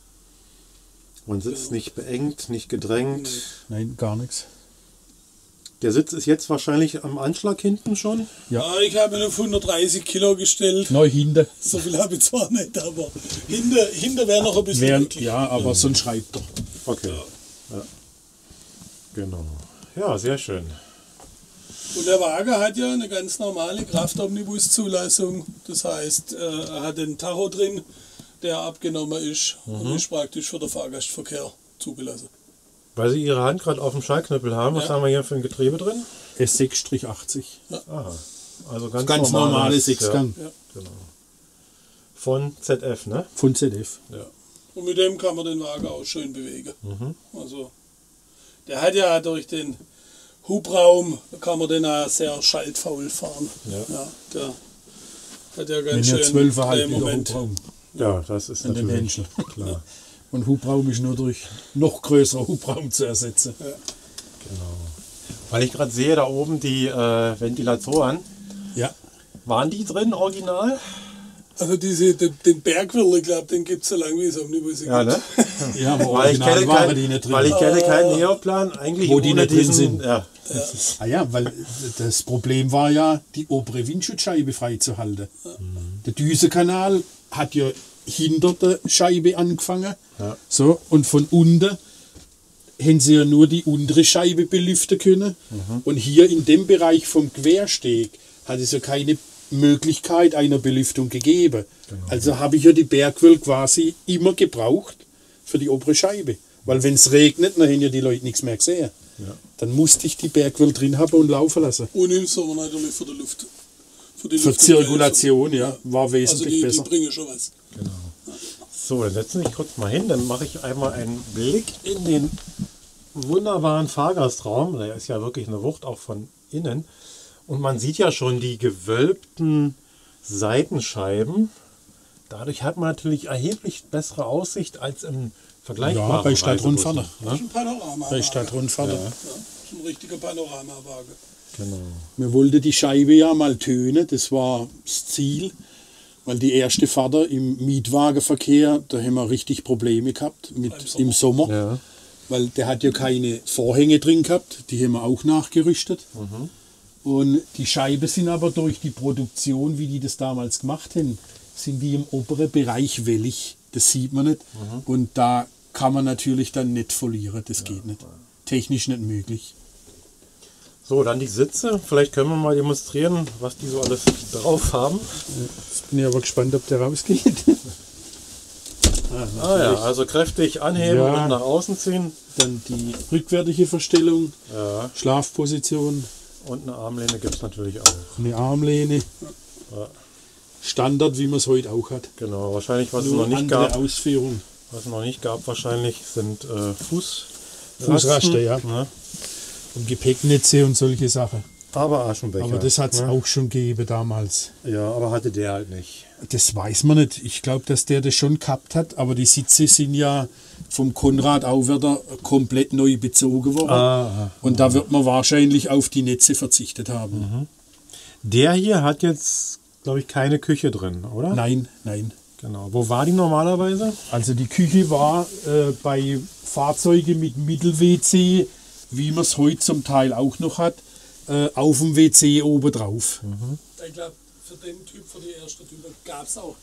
Man sitzt nicht beengt, nicht gedrängt. Nein, gar nichts. Der Sitz ist jetzt wahrscheinlich am Anschlag hinten schon. Ja, ich habe ihn auf 130 Kilo gestellt. Neu hinter. So viel habe ich zwar nicht, aber hinter wäre noch ein bisschen möglich. Ja, aber sonst schreibt doch. Okay. Ja. Genau. Ja, sehr schön. Und der Wagen hat ja eine ganz normale Kraftomnibus-Zulassung. Das heißt, er hat den Tacho drin, der abgenommen ist und ist praktisch für den Fahrgastverkehr zugelassen. Weil Sie Ihre Hand gerade auf dem Schaltknüppel haben, was Ja. haben wir hier für ein Getriebe drin? S6-80. Aha. Also ganz, Ganz normales Sechsgang. Ja. Genau. Von ZF, ne? Von ZF. Ja. Und mit dem kann man den Wagen auch schön bewegen. Also, der hat ja durch den Hubraum, kann man den auch sehr schaltfaul fahren. Ja. Der hat ja Wenn ganz ja schön 12,5 Liter Drehmoment. Hubraum Ja, das ist an den natürlich Händchen. klar. Und Hubraum ist nur durch noch größeren Hubraum zu ersetzen. Weil ich gerade sehe, da oben die Ventilatoren, Ja. waren die drin, original? Also den Bergwirl, ich glaube, den gibt es so lange, wie es Omnibus gibt. Ja, ne? Ja, aber Weil ich original kenne, waren die nicht drin. weil ich kenne keinen Neoplan, eigentlich Wo die ohne nicht drin diesen... sind. Ja. Ah ja, weil das Problem war ja, die obere Windschutzscheibe freizuhalten. Der Düsenkanal hat ja hinter der Scheibe angefangen. Ja. So, und von unten hätten sie ja nur die untere Scheibe belüften können. Und hier in dem Bereich vom Quersteg hat es ja keine Möglichkeit einer Belüftung gegeben. Also habe ich ja die Bergwelt quasi immer gebraucht für die obere Scheibe. Weil wenn es regnet, dann haben ja die Leute nichts mehr gesehen. Dann musste ich die Bergwelt drin haben und laufen lassen. Und im Sommer natürlich für die Luft. Für Zirkulation, war wesentlich also die besser. bringen schon was. Genau. So, dann setzen wir dich kurz mal hin, dann mache ich einmal einen Blick in den wunderbaren Fahrgastraum. Der ist ja wirklich eine Wucht, auch von innen. Und man sieht ja schon die gewölbten Seitenscheiben. Dadurch hat man natürlich erheblich bessere Aussicht als im vergleichbaren Ja, bei Stadtrundfahrt. Das ist ein Panorama. Bei Stadtrundfahrt. Ja, das ist ein richtiger Panoramawagen. Genau. Wir wollten die Scheibe ja mal tönen, das war das Ziel. Weil die erste Fahrt im Mietwagenverkehr, da haben wir richtig Probleme gehabt im Sommer. Ja. Weil der hat ja keine Vorhänge drin gehabt, die haben wir auch nachgerüstet. Und die Scheiben sind aber durch die Produktion, wie die das damals gemacht haben, sind die im oberen Bereich wellig. Das sieht man nicht. Und da kann man natürlich dann nicht verlieren, das geht nicht. Technisch nicht möglich. So, dann die Sitze. Vielleicht können wir mal demonstrieren, was die so alles drauf haben. Jetzt bin ich aber gespannt, ob der rausgeht. Ja, also kräftig anheben Ja. und nach außen ziehen. Dann die rückwärtige Verstellung, Ja. Schlafposition, Und eine Armlehne gibt es natürlich auch. eine Armlehne. Ja. Standard, wie man es heute auch hat. Genau, wahrscheinlich, was es Nur noch nicht andere gab. Ausführung. Was es noch nicht gab, wahrscheinlich sind Fußraster, ja. Ne? Und Gepäcknetze und solche Sachen. Aber Aschenbecher. Aber das hat es ne? auch schon gegeben damals. Ja, aber hatte der halt nicht. Das weiß man nicht. Ich glaube, dass der das schon gehabt hat, aber die Sitze sind ja vom Konrad Auwerder komplett neu bezogen worden. Und da wird man wahrscheinlich auf die Netze verzichtet haben. Der hier hat jetzt, glaube ich, keine Küche drin, oder? Nein, nein. Genau. Wo war die normalerweise? Also die Küche war bei Fahrzeugen mit Mittel-WC, wie man es heute zum Teil auch noch hat, auf dem WC oben drauf. Ich glaube, für den Typ, für die erste Typ, gab es auch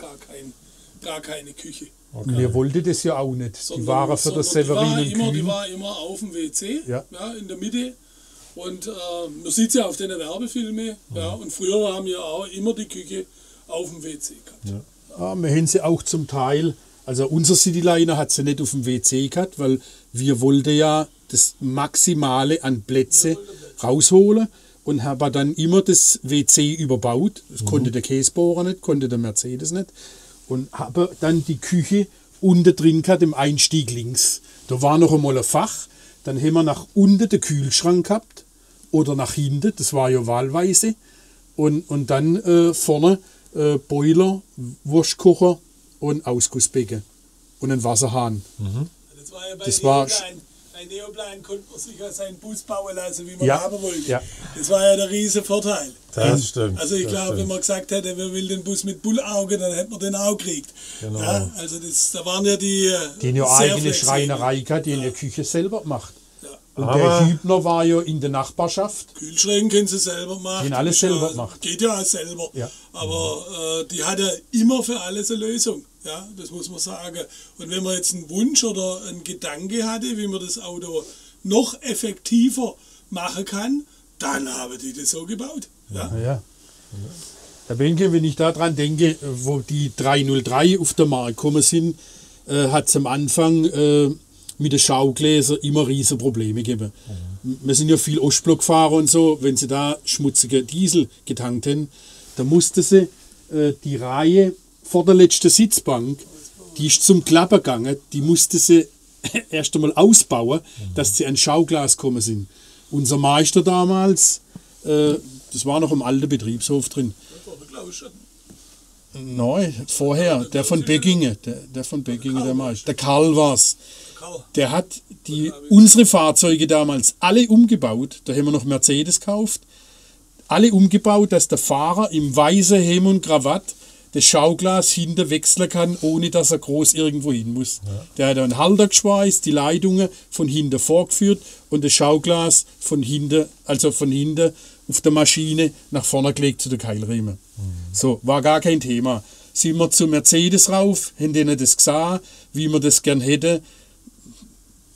gar keine Küche. Wir wollten das ja auch nicht. Die waren für das Severinen die Kühn. war immer auf dem WC, Ja. in der Mitte. Und man sieht es ja auf den Werbefilmen. Ja, und früher haben wir auch immer die Küche auf dem WC gehabt. Ja. Ja, wir haben sie auch zum Teil, also unser Cityliner hat sie nicht auf dem WC gehabt, weil wir wollten ja das Maximale an Plätze rausholen und haben dann immer das WC überbaut. Das konnte der Käsebohrer nicht, konnte der Mercedes nicht. Und habe dann die Küche unten drin gehabt, im Einstieg links. Da war noch einmal ein Fach. Dann haben wir nach unten den Kühlschrank gehabt oder nach hinten, das war ja wahlweise. Und dann vorne Boiler, Wurstkocher und Ausgussbecken und ein Wasserhahn. Das war ja bei Das war Bei Neoplan konnte man sich ja seinen Bus bauen lassen, wie man Ja, haben wollte. ja. Das war ja der riese Vorteil. Das stimmt. Also ich das glaube, wenn stimmt. man gesagt hätte, wer will den Bus mit Bullauge, dann hätte man den auch gekriegt. Genau. Ja, also da waren ja die Die haben ja sehr eigene flexibel. Schreinerei gehabt, die haben ja Küche selber gemacht. Ja. Und Aber- der Hübner war ja in der Nachbarschaft. Kühlschränke können sie selber machen. Die haben alles Das ist selber ja, gemacht. Geht ja auch selber. Ja. Aber die hat ja immer für alles eine Lösung. Ja, das muss man sagen. Und wenn man jetzt einen Wunsch oder einen Gedanke hatte, wie man das Auto noch effektiver machen kann, dann haben die das so gebaut. Ja. Ja. Herr Benke, wenn ich daran denke, wo die 303 auf den Markt gekommen sind, hat es am Anfang mit den Schaugläsern immer riesige Probleme gegeben. Wir sind ja viel Ostblockfahrer und so, wenn sie da schmutzige Diesel getankt haben, da musste sie die Reihe vor der letzten Sitzbank, die ist zum Klappen gegangen, die musste sie erst einmal ausbauen, dass sie an Schauglas gekommen sind. Unser Meister damals, das war noch im alten Betriebshof drin. Das war, glaube ich, schon. Nein, vorher, der von Beggingen, der von Beggingen, der Meister. Der Karl war's. Karl. Der hat unsere Fahrzeuge damals alle umgebaut, da haben wir noch Mercedes gekauft, alle umgebaut, dass der Fahrer im weißen Hemd und Krawatt das Schauglas hinter wechseln kann, ohne dass er groß irgendwo hin muss. Der hat einen Halter geschweißt, die Leitungen von hinten vorgeführt und das Schauglas von hinten, also von hinten auf der Maschine nach vorne gelegt zu den Keilriemen. So, war gar kein Thema. Sind wir zu Mercedes rauf, haben denen das gesagt, wie wir das gern hätten.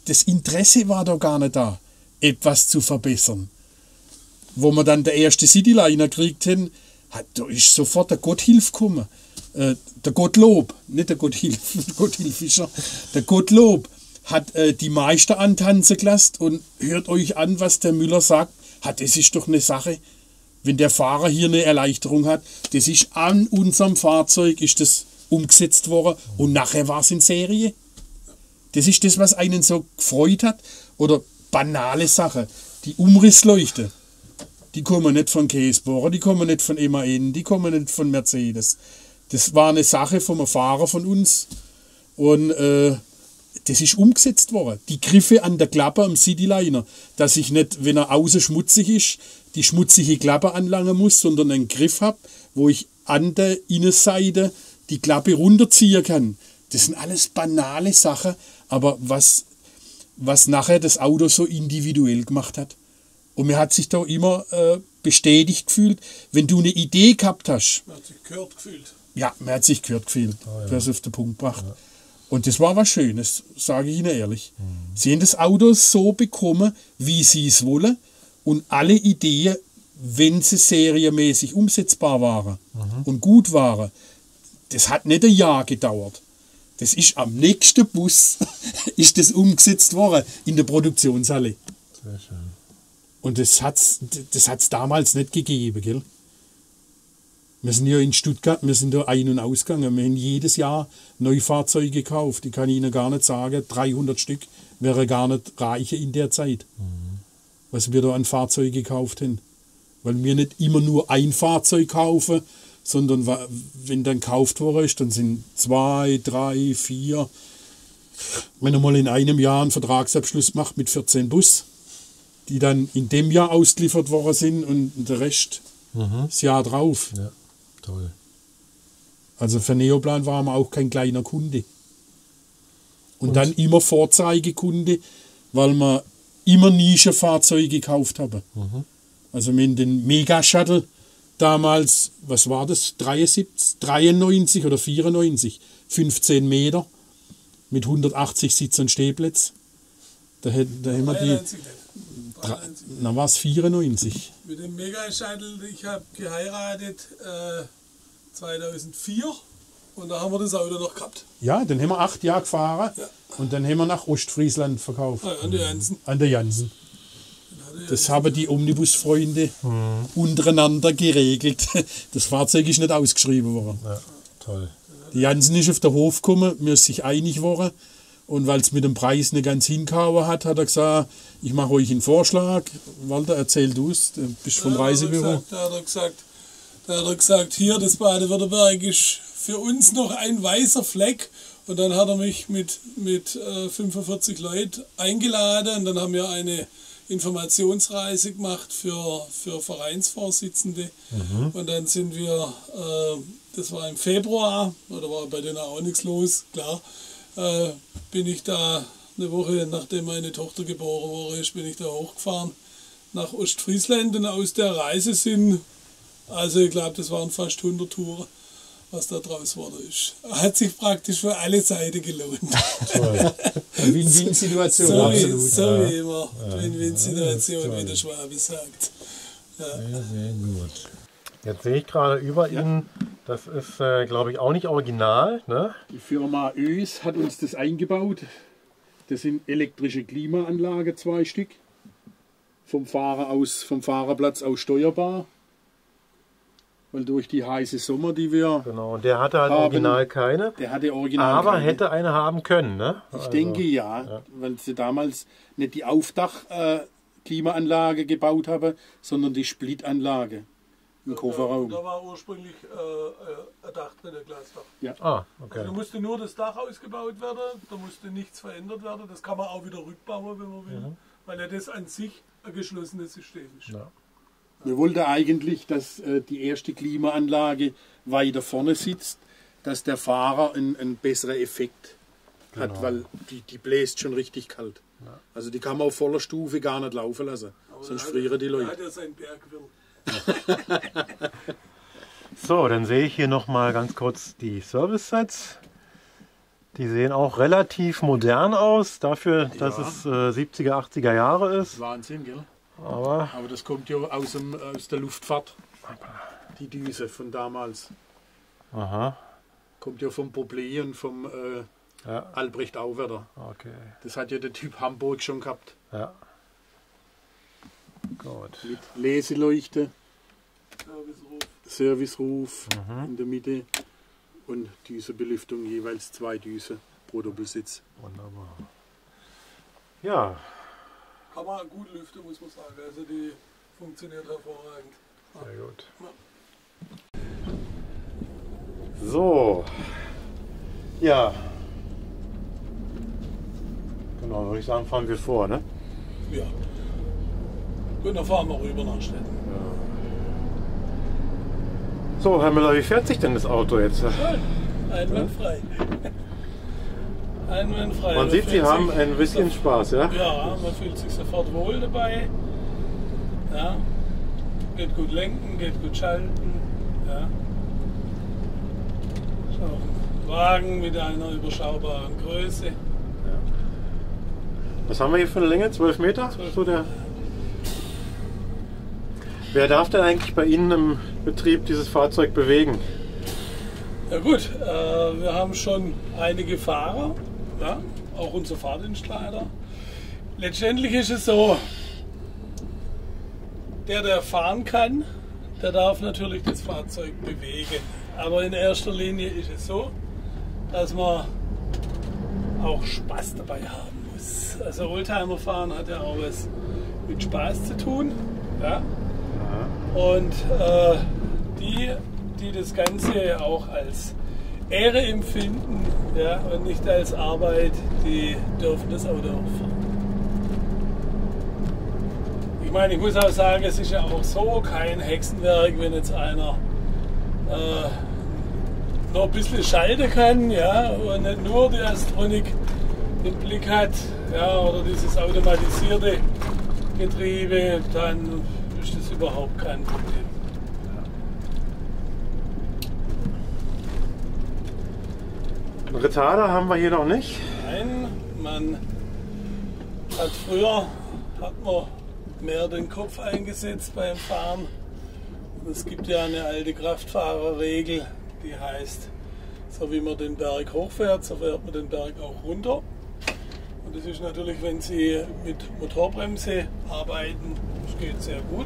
das Interesse war da gar nicht da, etwas zu verbessern. Wo wir dann der erste Cityliner gekriegt haben, da ist sofort der Gotthilf gekommen. Der Gottlob, nicht der Gotthilf, Gotthilfischer, der Gottlob hat die Meister antanzen gelassen und hört euch an, was der Müller sagt. Das ist doch eine Sache, wenn der Fahrer hier eine Erleichterung hat, das ist an unserem Fahrzeug ist das umgesetzt worden und nachher war es in Serie. Das ist das, was einen so gefreut hat. Oder banale Sachen, die Umrissleuchte, die kommen nicht von Käsebohrer, die kommen nicht von MAN, die kommen nicht von Mercedes. Das war eine Sache vom Fahrer von uns und das ist umgesetzt worden. Die Griffe an der Klappe am Cityliner, dass ich nicht, wenn er außen schmutzig ist, die schmutzige Klappe anlangen muss, sondern einen Griff habe, wo ich an der Innenseite die Klappe runterziehen kann. Das sind alles banale Sachen, aber was nachher das Auto so individuell gemacht hat. Und mir hat sich da immer bestätigt gefühlt, wenn du eine Idee gehabt hast. Man hat sich gehört gefühlt. Ja, man hat sich gehört gefühlt. Oh, ja. Du hast es auf den Punkt gebracht. Ja. Und das war was Schönes, sage ich Ihnen ehrlich. Sie haben das Auto so bekommen, wie Sie es wollen. Und alle Ideen, wenn sie serienmäßig umsetzbar waren und gut waren, das hat nicht ein Jahr gedauert. Das ist am nächsten Bus ist das umgesetzt worden in der Produktionshalle. Sehr schön. Und das hat's damals nicht gegeben, gell? Wir sind ja in Stuttgart, wir sind da ein- und ausgegangen. Wir haben jedes Jahr neue Fahrzeuge gekauft. Ich kann Ihnen gar nicht sagen, 300 Stück wäre gar nicht reichen in der Zeit, was wir da an Fahrzeugen gekauft haben. Weil wir nicht immer nur ein Fahrzeug kaufen, sondern wenn dann gekauft worden ist, dann sind 2, 3, 4. Wenn er mal in einem Jahr einen Vertragsabschluss macht mit 14 Bus, die dann in dem Jahr ausgeliefert worden sind und der Rest das Jahr drauf. Ja, toll. Also für Neoplan waren wir auch kein kleiner Kunde. Und dann immer Vorzeigekunde, weil wir immer Nischenfahrzeuge gekauft haben. Also wir haben den Mega-Shuttle damals, was war das, 93 oder 94, 15 Meter mit 180 Sitz- und Stehplätzen. Da haben wir die... Na war es 94. Mit dem Mega-Shuttle, ich habe geheiratet 2004 und da haben wir das Auto noch gehabt. Ja, dann haben wir 8 Jahre gefahren und dann haben wir nach Ostfriesland verkauft. An der Jansen. An der Jansen. Das haben die Omnibusfreunde untereinander geregelt. Das Fahrzeug ist nicht ausgeschrieben worden. Ja, toll. Die Jansen ist auf den Hof gekommen, wir sind sich einig worden. Und weil es mit dem Preis nicht ganz hingehauen hat, hat er gesagt, ich mache euch einen Vorschlag. Walter, erzähl du es, du bist vom Reisebüro. Da hat er gesagt, hier, das Baden-Württemberg ist für uns noch ein weißer Fleck. Und dann hat er mich mit 45 Leuten eingeladen und dann haben wir eine Informationsreise gemacht für Vereinsvorsitzende. Und dann sind wir, das war im Februar, da war bei denen auch nichts los, klar. Bin ich da eine Woche, nachdem meine Tochter geboren wurde, bin ich da hochgefahren nach Ostfriesland und aus der Reise sind, also ich glaube, das waren fast 100 Touren, was da draus wurde ist. Hat sich praktisch für alle Seiten gelohnt. Toll. Win-Win-Situation, absolut. So wie immer, Win-Win-Situation, wie der Schwabe sagt. Ja. Sehr, sehr gut. Jetzt sehe ich gerade über Ihnen, das ist, glaube ich, auch nicht original. Ne? Die Firma Ös hat uns das eingebaut. Das sind elektrische Klimaanlage, 2 Stück. Vom Fahrerplatz aus steuerbar. Weil durch die heiße Sommer, die wir Genau, und der hatte halt haben, original keine. Der hatte original aber keine. hätte eine haben können, ne? Ich denke ja, weil sie damals nicht die Aufdach-Klimaanlage gebaut haben, sondern die Splitanlage im Kofferraum. Da war ursprünglich ein Dach drin, ein Glasdach. Ja. Ah, okay. Also da musste nur das Dach ausgebaut werden, da musste nichts verändert werden. Das kann man auch wieder rückbauen, wenn man will, weil ja das an sich ein geschlossenes System ist. Ja. Wir wollten eigentlich, dass die erste Klimaanlage weiter vorne sitzt, dass der Fahrer einen besseren Effekt hat, weil die bläst schon richtig kalt. Ja. Also die kann man auf voller Stufe gar nicht laufen lassen, aber sonst frieren die Leute. Da hat er seinen Bergwill. So, dann sehe ich hier noch mal ganz kurz die Service-Sets. Die sehen auch relativ modern aus, dafür, dass es 70er, 80er Jahre ist. Wahnsinn, gell? Aber das kommt ja aus der Luftfahrt. Die Düse von damals. aha, Kommt ja vom Poplet und vom Albrecht Auwerder. okay. Das hat ja der Typ Hamburg schon gehabt. Ja. Gut. Mit Leseleuchte, Serviceruf in der Mitte und Düsebelüftung, jeweils 2 Düse pro Doppelsitz. Wunderbar. Ja, Kann man gut lüften, muss man sagen. Also die funktioniert hervorragend. sehr gut. So. Ja. Genau, würde ich sagen, fahren wir vor, ne? Ja. Gut, dann fahren wir rüber nach Stetten. So, Herr Müller, wie fährt sich denn das Auto jetzt? Einwandfrei. Einwandfrei. Man sieht, Sie haben ein bisschen Spaß, ja? Ja, man fühlt sich sofort wohl dabei. Ja. Geht gut lenken, geht gut schalten. Ja. Ist auch ein Wagen mit einer überschaubaren Größe. Was haben wir hier für eine Länge? 12 Meter? 12. So der. Wer darf denn eigentlich bei Ihnen im Betrieb dieses Fahrzeug bewegen? Ja gut, wir haben schon einige Fahrer, ja, auch unser Fahrdienstleiter. Letztendlich ist es so, der fahren kann, der darf natürlich das Fahrzeug bewegen. Aber in erster Linie ist es so, dass man auch Spaß dabei haben muss. Also Oldtimer fahren hat ja auch was mit Spaß zu tun. Ja? Und die das Ganze auch als Ehre empfinden, ja, und nicht als Arbeit, die dürfen das Auto auch fahren. Ich meine, ich muss auch sagen, es ist ja auch so kein Hexenwerk, wenn jetzt einer noch ein bisschen schalten kann, ja, und nicht nur die Astronik im Blick hat, ja, oder dieses automatisierte Getriebe, dann ist das überhaupt kein Problem. Retarder haben wir hier noch nicht. Nein, man hat früher mehr den Kopf eingesetzt beim Fahren. Und es gibt ja eine alte Kraftfahrerregel, die heißt, so wie man den Berg hochfährt, so fährt man den Berg auch runter. Und das ist natürlich, wenn Sie mit Motorbremse arbeiten, das geht sehr gut.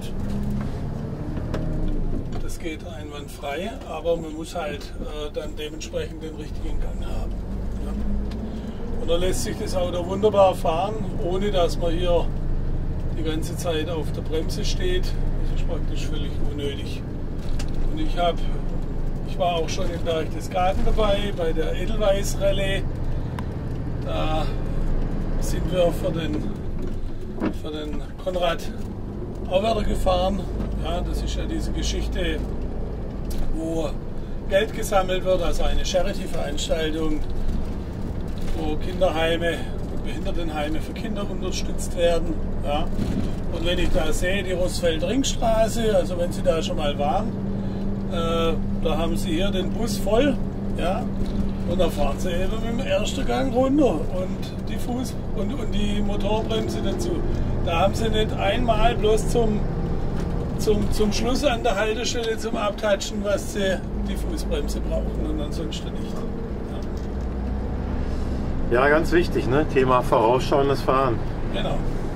Das geht einwandfrei, aber man muss halt dann dementsprechend den richtigen Gang haben. Ja. Und da lässt sich das Auto wunderbar fahren, ohne dass man hier die ganze Zeit auf der Bremse steht. Das ist praktisch völlig unnötig. Und ich war auch schon in Berchtesgaden dabei, bei der Edelweiss Rallye. Da sind wir für den Konrad Auwerder gefahren. Ja, das ist ja diese Geschichte, wo Geld gesammelt wird, also eine Charity-Veranstaltung, wo Kinderheime und Behindertenheime für Kinder unterstützt werden. Ja. Und wenn ich da sehe, die Rossfeld-Ringstraße, also wenn Sie da schon mal waren, da haben Sie hier den Bus voll, ja, und da fahren Sie eben mit dem ersten Gang runter und die Motorbremse dazu. Da haben Sie nicht einmal bloß zum Schluss an der Haltestelle zum Abtatschen, was Sie die Fußbremse brauchen und ansonsten nicht. Ja, ganz wichtig, ne? Thema vorausschauendes Fahren. Genau.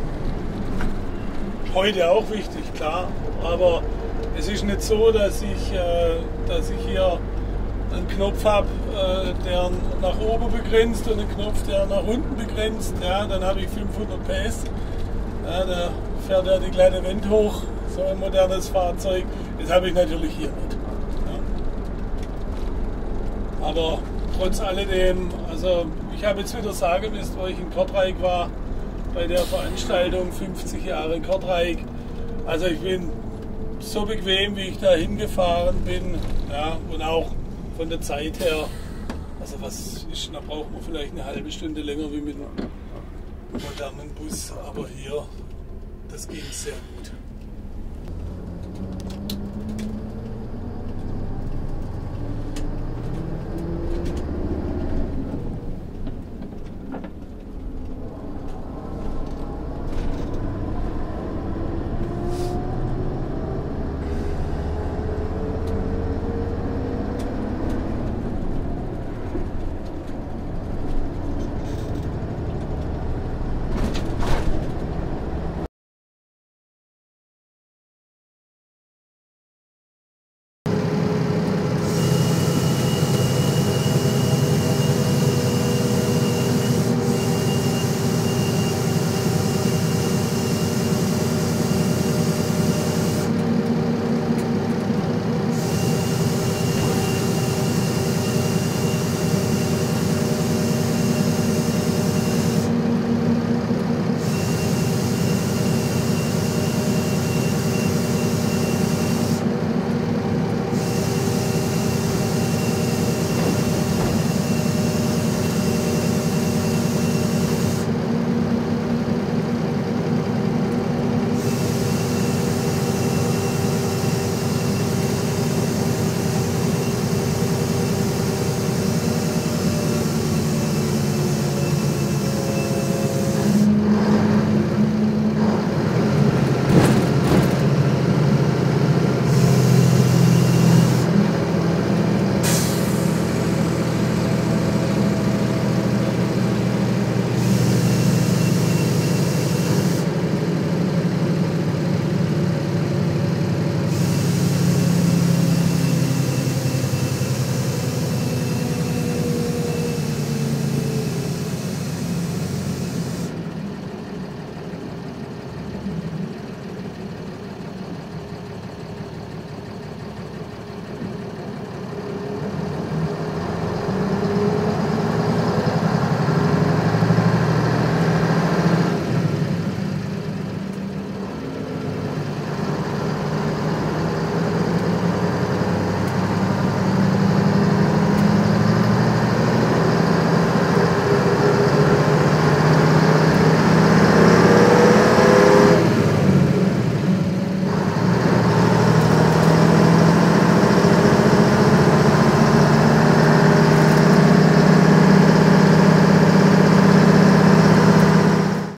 Heute auch wichtig, klar, aber es ist nicht so, dass ich hier einen Knopf habe, der nach oben begrenzt und einen Knopf, der nach unten begrenzt. Ja, dann habe ich 500 PS. Ja, da fährt er die glatte Wand hoch, so ein modernes Fahrzeug. Das habe ich natürlich hier nicht. Ja. Aber trotz alledem, also ich habe jetzt wieder sagen müssen, wo ich in Kortrijk war, bei der Veranstaltung 50 Jahre Kortrijk. Also ich bin so bequem, wie ich da hingefahren bin, ja, und auch von der Zeit her, also was ist, da braucht man vielleicht eine halbe Stunde länger wie mit einem modernen Bus, aber hier, das ging sehr gut.